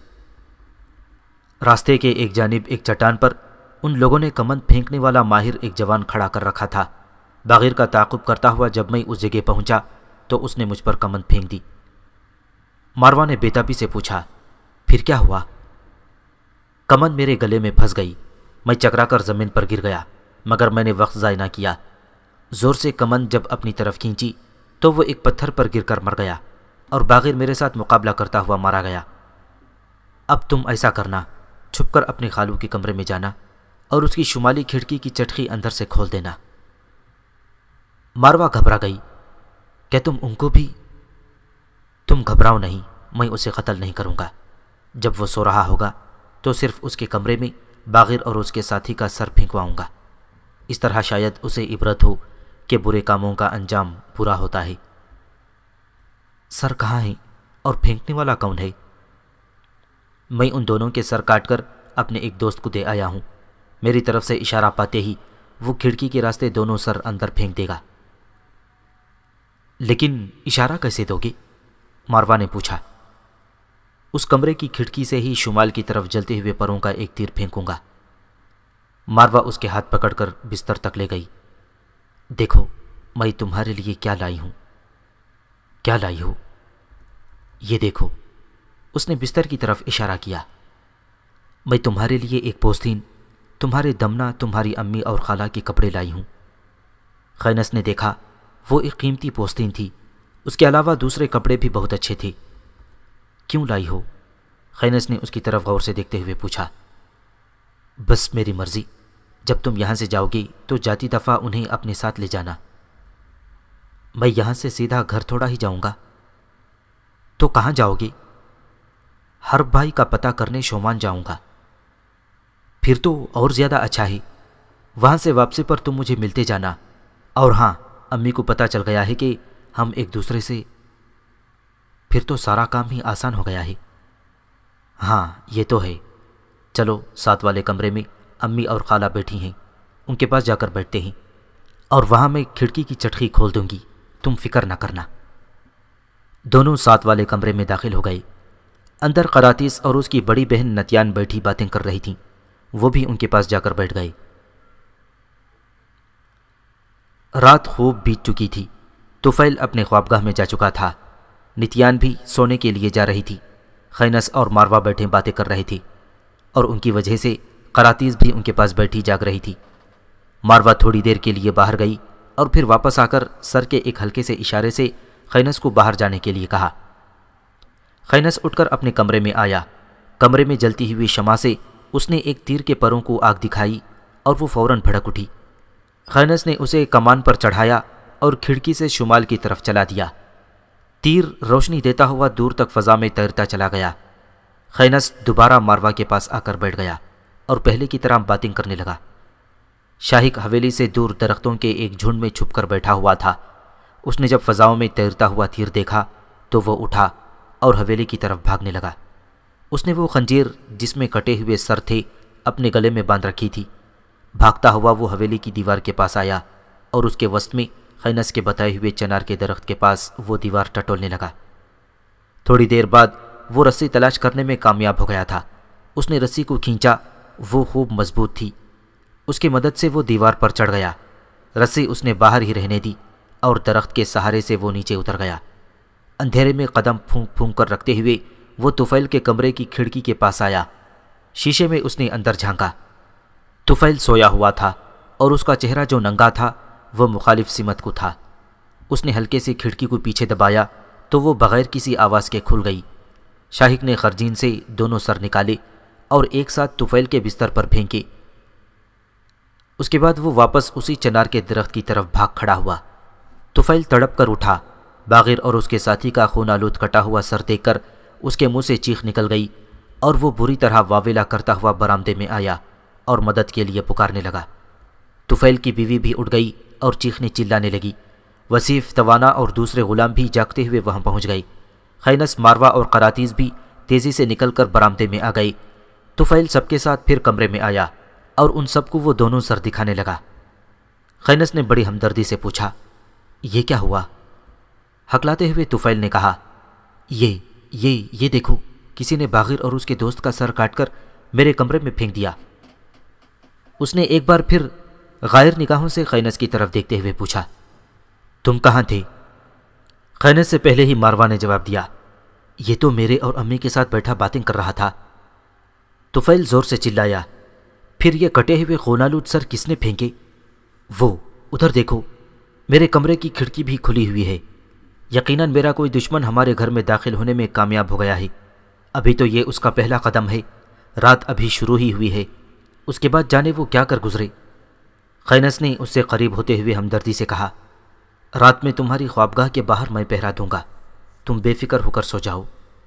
راستے کے ایک جانب ایک چٹان پر ان لوگوں نے کمند پھینکنے والا ماہر ایک جوان کھڑا کر رکھا تھا۔ باغیر کا تعاقب کرتا ہوا جب میں اس جگہ پہنچا تو اس نے مجھ پر کمند پھینک دی۔ ماروا نے بےتابی سے پوچھا، پھر کیا ہوا؟ کمند میرے گلے میں پھنس گئی، میں چکرا کر زمین پر گر گیا، مگر میں نے وقت ضائع نہ کیا۔ زور سے کمند جب اپنی طرف کھینچی تو وہ ایک پتھر پر گر کر مر گیا، اور باغیر میرے ساتھ مقابلہ کرتا ہوا مارا گیا۔ اب تم ایسا کرنا، چھپ کر اپنے خالو کے کمرے میں جانا اور اس کی شمالی کھڑکی کی چٹخی اندر سے کھول دینا۔ ماروا گھبرا گئی، کیا تم ان کو بھی؟ تم گھبراؤ نہیں، میں اسے قتل نہیں کروں گا۔ جب وہ سو رہا ہوگا تو صرف اس کے کمرے میں باغیر اور اس کے ساتھی کا سر پھینکواؤں گا۔ اس طرح شاید اسے عبرت ہو کہ برے کاموں کا انجام برا ہوتا ہے۔ سر کہاں ہے اور پھینکنے والا کون ہے؟ میں ان دونوں کے سر کاٹ کر اپنے ایک دوست کو دے آیا ہوں۔ میری طرف سے اشارہ پاتے ہی وہ کھڑکی کے راستے دونوں سر اندر پھینک دے گا۔ لیکن اشارہ کیسے دو گے؟ ماروا نے پوچھا۔ اس کمرے کی کھڑکی سے ہی شمال کی طرف جلتے ہوئے پروں کا ایک تیر پھینکوں گا۔ ماروا اس کے ہاتھ پکڑ کر بستر تک لے گئی۔ دیکھو میں تمہارے لیے کیا لائی ہوں۔ کیا لائی ہو؟ یہ دیکھو۔ اس نے بستر کی طرف اشارہ کیا۔ میں تمہارے لیے ایک پوستین، تمہارے دمنا، تمہاری امی اور خالہ کے کپڑے لائی ہوں۔ خینس نے دیکھا وہ ایک قیمتی پوستین تھی، اس کے علاوہ دوسرے کپڑے بھی بہت اچھے تھے۔ کیوں لائی ہو؟ خینس نے اس کی طرف غور سے دیکھتے ہوئے پوچھا۔ بس میری مرضی، جب تم یہاں سے جاؤ گی تو جاتی دفعہ انہیں اپنے ساتھ لے جانا۔ میں یہاں سے سیدھا گھر تھوڑا ہی جاؤں گا۔ تو کہاں جاؤ گے؟ ہر بھائی کا پتہ کرنے شومان جاؤں گا۔ پھر تو اور زیادہ اچھا ہے، وہاں سے واپسی پر تم مجھے ملتے جانا۔ اور ہاں، امی کو پتہ چل گیا ہے کہ ہم ایک دوسرے سے، پھر تو سارا کام ہی آسان ہو گیا ہے۔ ہاں یہ تو ہے، چلو ساتھ والے کمرے میں امی اور خالہ بیٹھی ہیں، ان کے پاس جا کر بیٹھتے ہیں، اور وہاں میں کھڑکی کی چٹکی کھول دوں گی، تم فکر نہ کرنا۔ دونوں ساتھ والے کمرے میں داخل ہو گئے۔ اندر قراتیس اور اس کی بڑی بہن نتیان بیٹھی باتیں کر رہی تھیں، وہ بھی ان کے پاس جا کر بیٹھ گئے۔ رات خوب بیت چکی تھی، طفیل اپنے خوابگاہ میں جا چکا تھا، نتیان بھی سونے کے لیے جا رہی تھی، خینس اور ماروا بیٹھے باتیں کر رہے تھے، اور ان کی وجہ سے قراتیس بھی ان کے پاس بیٹھی جاگ رہی تھی۔ ماروا تھوڑی دیر کے لیے باہر گئی اور پھر واپس آ کر سر کے ایک ہلکے سے اشارے سے خینس کو باہر جانے کے لیے کہا۔ خینس اٹھ کر اپنے کمرے میں آیا۔ کمرے میں جلتی ہوئی شمع سے اس نے ایک تیر کے پروں کو آگ دکھائی اور وہ فوراً بھڑک اٹھی۔ خینس نے اسے کمان پر چڑھایا اور کھڑکی سے شمال کی طرف چلا دیا۔ تیر روشنی دیتا ہوا دور تک فضا میں تیرتا چلا گیا۔ خینس دوبارہ ماروا کے پاس آ کر بیٹھ گیا اور پہلے کی طرح باتیں کرنے لگا۔ شاہک حویلی سے دور درختوں کے ایک جھنڈ میں چھپ کر بیٹھا ہوا تھا۔ اس نے جب فضاؤں میں تیرتا ہوا تیر دیکھا تو وہ اٹھا اور حویلی کی طرف بھاگنے لگا۔ اس نے وہ خنجیر جس میں کٹے ہوئے سر تھے اپنے گلے میں باندھ رکھی تھی۔ بھاگتا ہوا وہ حویلی کی دیوار کے پاس آیا اور اس کے وسط میں خینس کے بتائے ہوئے چنار کے درخت کے پاس وہ دیوار ٹٹولنے لگا۔ تھوڑی دیر بعد وہ رسی تلاش کرنے میں کامیاب ہو گیا تھا۔ اس نے رسی کو کھینچا، وہ خوب مضبوط تھی۔ اس کی مدد سے وہ دیوار پر چڑھ گیا۔ رسی اس نے باہر ہی رہنے دی اور درخت کے سہارے سے وہ نیچے اتر گیا۔ اندھیرے میں قدم پھونک پھونک کر رکھتے ہوئے وہ طفیل کے کمرے کی کھڑکی کے پاس آیا۔ شیشے میں اس نے اندر جھانکا۔ طفیل سویا ہوا تھا اور اس کا چہرہ جو ننگا تھا وہ مخالف سمت کو تھا۔ اس نے ہلکے سے کھڑکی کو پیچھے دبایا تو وہ بغیر کسی آواز کے کھل گئی۔ شاہک نے خرجین سے دونوں سر نکالے اور ایک ساتھ طفیل کے بستر پر پھینکے۔ اس کے بعد وہ واپس اسی چنار کے درخت کی طرف بھاگ کھڑا ہوا۔ طفیل تڑپ کر اٹھا۔ باغر اور اس کے ساتھی کا خون آلود کٹا ہوا سر دیکھ کر اس کے منہ سے چیخ نکل گئی اور وہ بری طرح واویلا کرتا ہوا برآمدے میں آیا اور مدد کے لیے پکارنے لگا۔ طفیل کی بیوی بھی اٹھ گئی اور چیخنے چلانے لگی۔ وصیف، توانا اور دوسرے غلام بھی جاگتے ہوئے وہاں پہنچ گئے۔ خینس، ماروا اور قراتیس بھی تیزی سے نکل کر برآمدے میں آ گئی۔ طفیل سب کے ساتھ پھر کمرے میں آیا اور ان سب کو وہ دونوں سر دکھانے لگا۔ خینس نے بڑی ہمدردی سے پوچھا، یہ کیا ہوا؟ ہکلاتے ہوئے طفیل نے کہا، یہ یہ یہ دیکھو، کسی نے باغر اور اس کے دوست کا سر کاٹ کر میرے کمرے میں پھینک دیا۔ اس نے ایک بار پھر غائر نگاہوں سے خینس کی طرف دیکھتے ہوئے پوچھا، تم کہاں تھے؟ خینس سے پہلے ہی ماروا نے جواب دیا، یہ تو میرے اور امی کے ساتھ بیٹھا باتیں کر رہا تھا۔ طفیل زور سے چلایا، پھر یہ کٹے ہوئے خونالود سر کس نے پھینکے؟ وہ ادھر دیکھو، میرے کمرے کی کھڑکی بھی کھلی ہوئی ہے۔ یقیناً میرا کوئی دشمن ہمارے گھر میں داخل ہونے میں کامیاب ہو گیا ہے۔ ابھی تو یہ اس کا پہلا قدم ہے، رات ابھی شروع ہی ہوئی ہے، اس کے بعد جانے وہ کیا کر گزرے۔ خینس نے اس سے قریب ہوتے ہوئے ہمدردی سے کہا، رات میں تمہاری خوابگاہ کے باہر میں پہرا دوں گا، تم بے فکر ہو کر سو جاؤ۔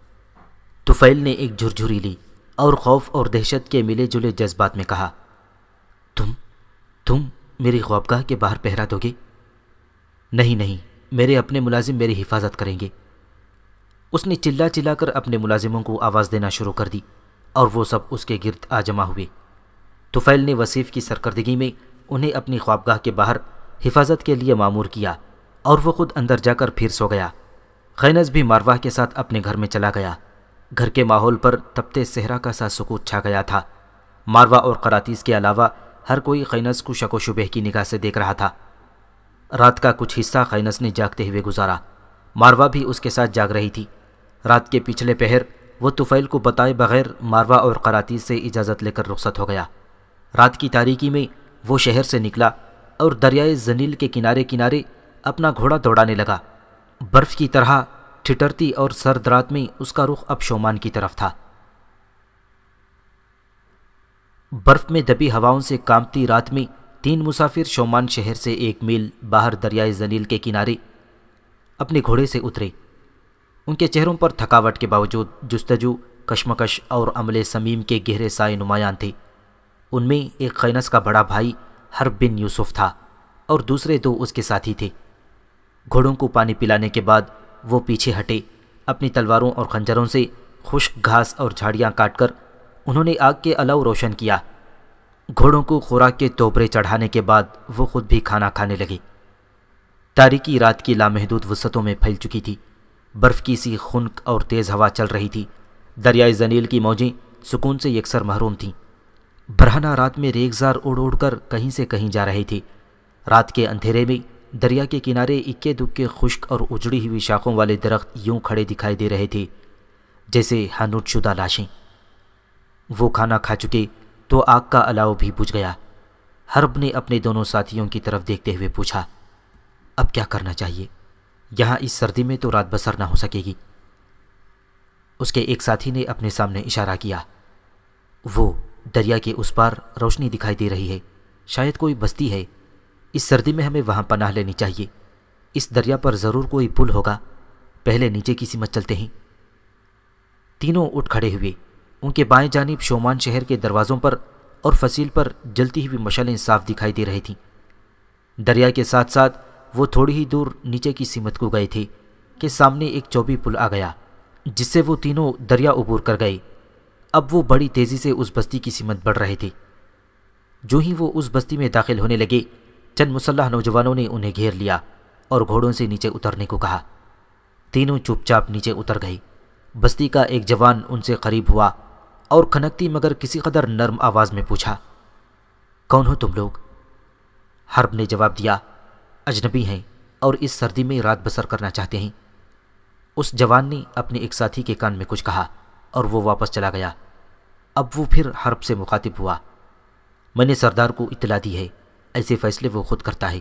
طفیل نے ایک جھرجھری لی اور خوف اور دہشت کے ملے جلے جذبات میں کہا، تم تم میری خوابگاہ کے باہر پہرا دو گے؟ نہیں نہیں، میرے اپنے ملازم میری حفاظت کریں گے۔ اس نے چلا چلا کر اپنے ملازموں کو آواز دینا شروع کر دی اور وہ سب اس کے گرد آ جمع ہوئے۔ طفیل نے وصیف کی سرکردگی میں انہیں اپنی خوابگاہ کے باہر حفاظت کے لیے مامور کیا اور وہ خود اندر جا کر پھر سو گیا۔ خینس بھی ماروا کے ساتھ اپنے گھر میں چلا گیا۔ گھر کے ماحول پر تپتے صحرا کا سا سکوت چھا گیا تھا۔ ماروا اور قراتیس کے علاوہ ہر کوئی خینس کو شک و شبہ کی نگاہ سے دیکھ رہا تھا۔ رات کا کچھ حصہ خینس نے جاگتے ہوئے گزارا۔ ماروا بھی اس کے ساتھ جاگ رہی تھی۔ رات کے پچھلے پہر وہ طفیل کو بتائے بغیر ماروا اور قراتیس سے اجازت لے کر رخصت ہو گیا۔ رات کی تاریکی میں وہ شہر سے نکلا اور دریائے زنیل کے کنارے کنارے اپنا گھوڑا دوڑانے لگا۔ برف کی طرح ٹھٹرتی اور سرد رات میں اس کا رخ اب شومان کی طرف تھا۔ برف میں دبی ہواؤں سے کانپتی رات میں تین مسافر شومان شہر سے ایک میل باہر دریائے زنیل کے کنارے اپنے گھوڑے سے اترے۔ ان کے چہروں پر تھکاوٹ کے باوجود جستجو کشمکش اور عمل سمیم کے گہرے سائے نمایاں تھے۔ ان میں ایک خینس کا بڑا بھائی حرب بن یوسف تھا اور دوسرے دو اس کے ساتھی تھے۔ گھوڑوں کو پانی پلانے کے بعد وہ پیچھے ہٹے، اپنی تلواروں اور خنجروں سے خشک گھاس اور جھاڑیاں کاٹ کر انہوں نے آگ کے الاؤ روشن کیا۔ گھوڑوں کو خوراک کے توبرے چڑھانے کے بعد وہ خود بھی کھانا کھانے لگے۔ تاریکی رات کی لامحدود وسعتوں میں پھیل چکی تھی، برف کی سی خنک اور تیز ہوا چل رہی تھی۔ دریائے ذلیل کی موجیں سکون سے یکسر محروم تھیں۔ برہنہ رات میں ریگزار اڑ اڑ کر کہیں سے کہیں جا رہی تھی۔ رات کے اندھیرے میں دریا کے کنارے اکے دکے خشک اور اجڑی ہوئی شاخوں والے درخت یوں کھڑے دکھائی دے رہے تھے جیسے ہنوٹ شدہ لاشیں۔ وہ کھانا کھا چکے تو آگ کا الاؤ بھی بجھ گیا۔ حرب نے اپنے دونوں ساتھیوں کی طرف دیکھتے ہوئے پوچھا، اب کیا کرنا چاہیے؟ یہاں اس سردی میں تو رات بسر نہ ہو سکے گی۔ اس کے ایک ساتھی نے اپنے سامنے اشارہ کیا۔ وہ دریا کے اس پار روشنی دکھائی دے رہی ہے، شاید کوئی بستی ہے۔ اس سردی میں ہمیں وہاں پناہ لینی چاہیے۔ اس دریا پر ضرور کوئی پل ہوگا، پہلے نیچے کی سمت چلتے ہیں۔ تینوں اٹھ کھڑے ہوئے۔ ان کے بائیں جانب شومان شہر کے دروازوں پر اور فصیل پر جلتی ہوئی مشعلیں صاف دکھائی دے رہی تھیں۔ دریا کے ساتھ ساتھ وہ تھوڑی ہی دور نیچے کی سمت کو گئے تھے کہ سامنے ایک چوبی پل آ گیا جس سے وہ تینوں دریا عبور کر گئے۔ اب وہ بڑی تیزی سے اس بستی کی سمت بڑھ رہے تھے۔ جو ہی وہ اس بستی میں داخل ہونے لگے، چند مسلح نوجوانوں نے انہیں گھیر لیا اور گھوڑوں سے نیچے اترنے کو کہا۔ تینوں چپ چاپ نیچے اتر گئے۔ بستی کا ایک جوان ان سے قریب ہوا اور کھنکتی مگر کسی قدر نرم آواز میں پوچھا، کون ہو تم لوگ؟ حرب نے جواب دیا، اجنبی ہیں اور اس سردی میں رات بسر کرنا چاہتے ہیں۔ اس جوان نے اپنے ایک ساتھی کے کان میں کچھ کہا اور وہ واپس چلا گیا۔ اب وہ پھر حرب سے مخاطب ہوا، میں نے سردار کو اطلاع دی ہے، ایسے فیصلے وہ خود کرتا ہے۔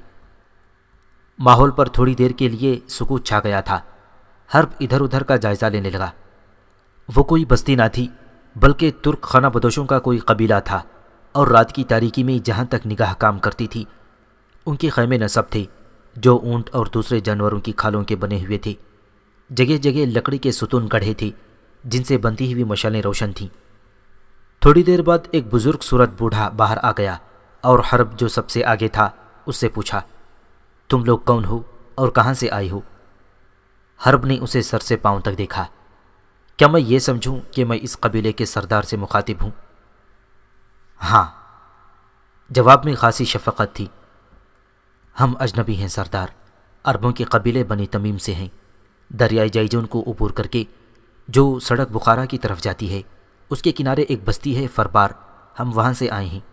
ماحول پر تھوڑی دیر کے لیے سکوت چھا گیا تھا۔ حرب ادھر ادھر کا جائزہ لینے لگا۔ وہ کوئی بستی نہ تھی بلکہ ترک خانہ بدوشوں کا کوئی قبیلہ تھا، اور رات کی تاریکی میں جہاں تک نگاہ کام کرتی تھی ان کے خیمے نصب تھے جو اونٹ اور دوسرے جانوروں کی کھالوں کے بنے ہوئے تھے۔ جگہ جگہ لکڑی کے ستون گڑھے تھے جن سے بنتی ہوئی مشعلیں روشن تھیں۔ تھوڑی دیر بعد ایک بزرگ صورت بوڑھا باہر آ گیا اور حرب جو سب سے آگے تھا اس سے پوچھا، تم لوگ کون ہو اور کہاں سے آئے ہو؟ حرب نے اسے سر سے پاؤں تک دیکھا۔ کیا میں یہ سمجھوں کہ میں اس قبیلے کے سردار سے مخاطب ہوں؟ ہاں، جواب میں خاصی شفقت تھی۔ ہم اجنبی ہیں سردار، عربوں کے قبیلے بنی تمیم سے ہیں۔ دریائے جیجون کو عبور کر کے جو سڑک بخارا کی طرف جاتی ہے اس کے کنارے ایک بستی ہے فربار، ہم وہاں سے آئے ہیں۔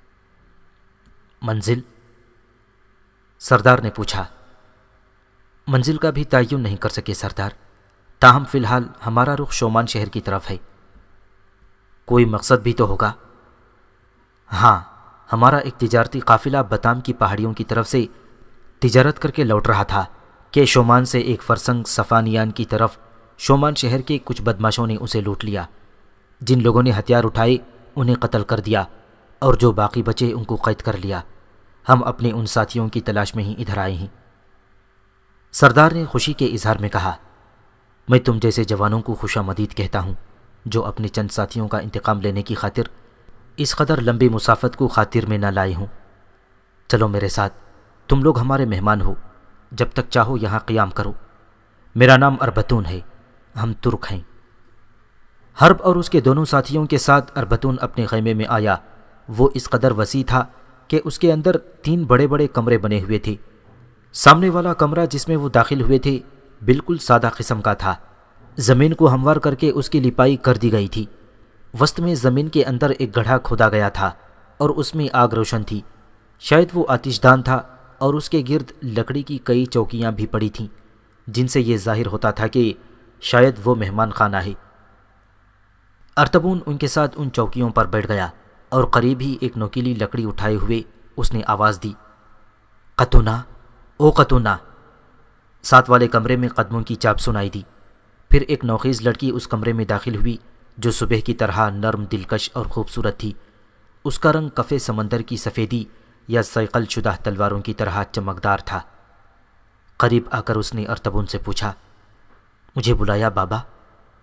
منزل؟ سردار نے پوچھا۔ منزل کا بھی تعین نہیں کر سکے سردار، تاہم فی الحال ہمارا رخ شومان شہر کی طرف ہے۔ کوئی مقصد بھی تو ہوگا؟ ہاں، ہمارا ایک تجارتی قافلہ بتام کی پہاڑیوں کی طرف سے تجارت کر کے لوٹ رہا تھا کہ شومان سے ایک فرسنگ صفانیان کی طرف شومان شہر کے کچھ بدماشوں نے اسے لوٹ لیا۔ جن لوگوں نے ہتھیار اٹھائے انہیں قتل کر دیا اور جو باقی بچے ان کو قید کر لیا۔ ہم اپنے ان ساتھیوں کی تلاش میں ہی ادھر آئے ہیں۔ سردار نے خوشی کے اظہار میں کہا، میں تم جیسے جوانوں کو خوش آمدید کہتا ہوں جو اپنے چند ساتھیوں کا انتقام لینے کی خاطر اس قدر لمبی مسافت کو خاطر میں نہ لائے ہوں۔ چلو میرے ساتھ، تم لوگ ہمارے مہمان ہو، جب تک چاہو یہاں قیام کرو۔ میرا نام اربتون ہے، ہم ترک ہیں۔ حرب اور اس کے دونوں ساتھیوں کے ساتھ اربتون اپنے خیمے میں آیا۔ وہ اس قدر وسیع تھا کہ اس کے اندر تین بڑے بڑے کمرے بنے ہوئے تھے۔ سامنے والا کمرہ جس میں وہ داخل ہوئے تھے بالکل سادہ قسم کا تھا۔ زمین کو ہموار کر کے اس کی لپائی کر دی گئی تھی۔ وسط میں زمین کے اندر ایک گڑھا کھودا گیا تھا اور اس میں آگ روشن تھی۔ شاید وہ آتش دان تھا اور اس کے گرد لکڑی کی کئی چوکیاں بھی پڑی تھیں جن سے یہ ظاہر ہوتا تھا کہ شاید وہ مہمان خانہ ہے۔ ارتبون ان کے ساتھ ان چوکیوں پر بیٹھ گیا اور قریب ہی ایک نوکیلی لکڑی اٹھائے ہوئے اس نے آواز دی، قطونا، او قطونا۔ ساتھ والے کمرے میں قدموں کی چاپ سنائی دی۔ پھر ایک نوخیز لڑکی اس کمرے میں داخل ہوئی جو صبح کی طرح نرم، دلکش اور خوبصورت تھی۔ اس کا رنگ کفے سمندر کی سفیدی یا صیقل شدہ تلواروں کی طرح چمکدار تھا۔ قریب آ کر اس نے ارتبون سے پوچھا، مجھے بلایا بابا؟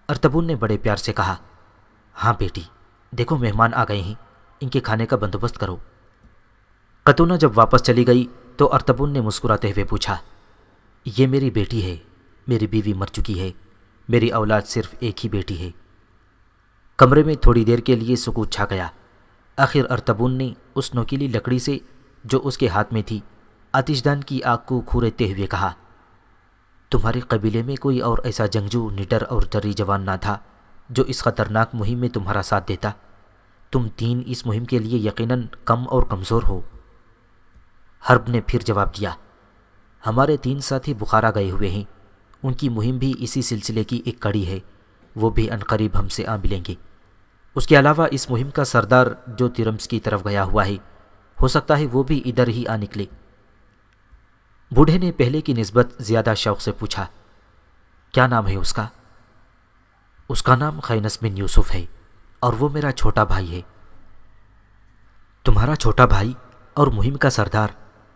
ارطبون نے بڑے پیار سے کہا، ہاں بیٹی، دیکھو مہمان آ گئے ہیں، ان کے کھانے کا بندوبست کرو۔ قطونہ جب واپس چلی گئی تو ارطبون نے مسکراتے ہوئے پوچھا، یہ میری بیٹی ہے، میری بیوی مر چکی ہے، میری اولاد صرف ایک ہی بیٹی ہے۔ کمرے میں تھوڑی دیر کے لیے سکوت چھا گیا۔ آخر ارطبون نے اس نوکیلی لکڑی سے جو اس کے ہاتھ میں تھی آتش دان کی آگ کو کھوریتے ہوئے کہا، تمہارے قبیلے میں کوئی اور ایسا جنگجو، نڈر اور جری جوان نہ تھا جو اس خطرناک مہم میں تمہارا ساتھ دیتا؟ تم تین اس مہم کے لیے یقیناً کم اور کمزور ہو۔ حرب نے پھر جواب دیا، ہمارے تین ساتھی بخارا گئے ہوئے ہیں، ان کی مہم بھی اسی سلسلے کی ایک کڑی ہے، وہ بھی عنقریب ہم سے آ ملیں گے۔ اس کے علاوہ اس مہم کا سردار جو ترمس کی طرف گیا ہوا ہے، ہو سکتا ہے وہ بھی ادھر ہی آ نکلے۔ بوڑھے نے پہلے کی نسبت زیادہ شوق سے پوچھا، کیا نام ہے اس کا؟ اس کا نام خینس بن یوسف ہے اور وہ میرا چھوٹا بھائی ہے۔ تمہارا چھوٹا بھائی اور مہم کا سردار؟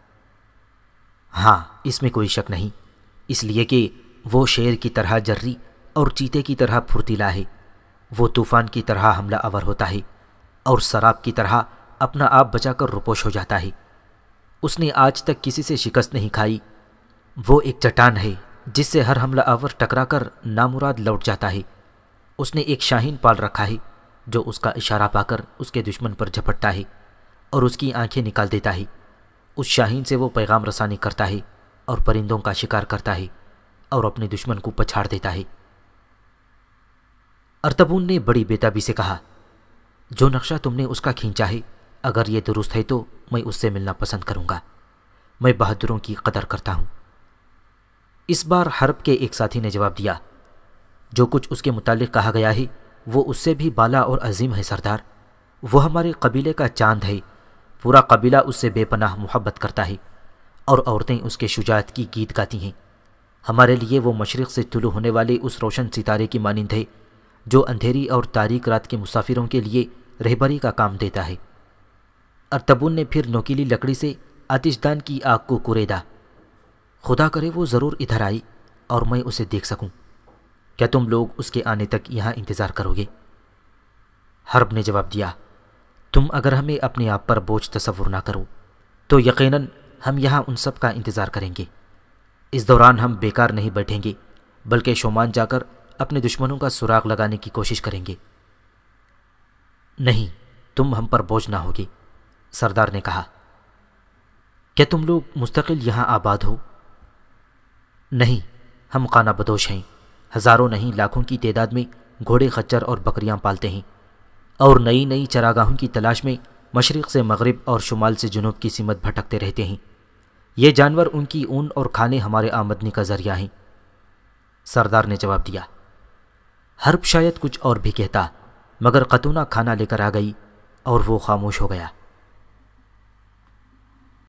ہاں، اس میں کوئی شک نہیں، اس لیے کہ وہ شیر کی طرح جری اور چیتے کی طرح پھرتیلا ہے۔ وہ طوفان کی طرح حملہ آور ہوتا ہے اور سراب کی طرح اپنا آپ بچا کر روپوش ہو جاتا ہے۔ اس نے آج تک کسی سے شکست نہیں کھائی۔ وہ ایک چٹان ہے جس سے ہر حملہ آور ٹکرا کر نامراد لوٹ جاتا ہے۔ اس نے ایک شاہین پال رکھا ہے جو اس کا اشارہ پا کر اس کے دشمن پر جھپٹتا ہے اور اس کی آنکھیں نکال دیتا ہے۔ اس شاہین سے وہ پیغام رسانی کرتا ہے اور پرندوں کا شکار کرتا ہے اور اپنے دشمن کو پچھاڑ دیتا ہے۔ ارطبون نے بڑی بےتابی سے کہا، جو نقشہ تم نے اس کا کھینچا ہے، اگر یہ درست ہے تو میں اس سے ملنا پسند کروں گا۔ میں بہادروں کی قدر کرتا ہوں۔ اس بار حرب کے ایک ساتھی نے جواب دیا، جو کچھ اس کے متعلق کہا گیا ہے وہ اس سے بھی بالا اور عظیم ہے سردار۔ وہ ہمارے قبیلے کا چاند ہے، پورا قبیلہ اس سے بے پناہ محبت کرتا ہے اور عورتیں اس کے شجاعت کی گیت گاتی ہیں۔ ہمارے لیے وہ مشرق سے طلوع ہونے والے اس روشن ستارے کی مانند ہے جو اندھیری اور تاریک رات کے مسافروں کے لیے رہبری کا کام دیتا ہے۔ ارطبون نے پھر نوکیلی لکڑی سے آتش دان کی آگ کو کوریدا۔ خدا کرے وہ ضرور ادھر آئی اور میں اسے دیکھ سکوں۔ کیا تم لوگ اس کے آنے تک یہاں انتظار کرو گے؟ حرب نے جواب دیا، تم اگر ہمیں اپنے آپ پر بوجھ تصور نہ کرو تو یقیناً ہم یہاں ان سب کا انتظار کریں گے۔ اس دوران ہم بیکار نہیں بیٹھیں گے بلکہ شومان جا کر اپنے دشمنوں کا سراغ لگانے کی کوشش کریں گے۔ نہیں، تم ہم پر بوجھ نہ ہوگے، سردار نے کہا۔ کیا تم لوگ مستقل یہاں آباد ہو؟ نہیں، ہم خانہ بدوش ہیں، ہزاروں نہیں لاکھوں کی تعداد میں گھوڑے، خچر اور بکریاں پالتے ہیں اور نئی نئی چراگاہوں کی تلاش میں مشرق سے مغرب اور شمال سے جنوب کی سمت بھٹکتے رہتے ہیں۔ یہ جانور ان کی اون اور کھانے ہمارے آمدنی کا ذریعہ ہیں، سردار نے جواب دیا۔ حرب شاید کچھ اور بھی کہتا مگر قطونہ کھانا لے کر آ گئی اور وہ خاموش ہو گیا۔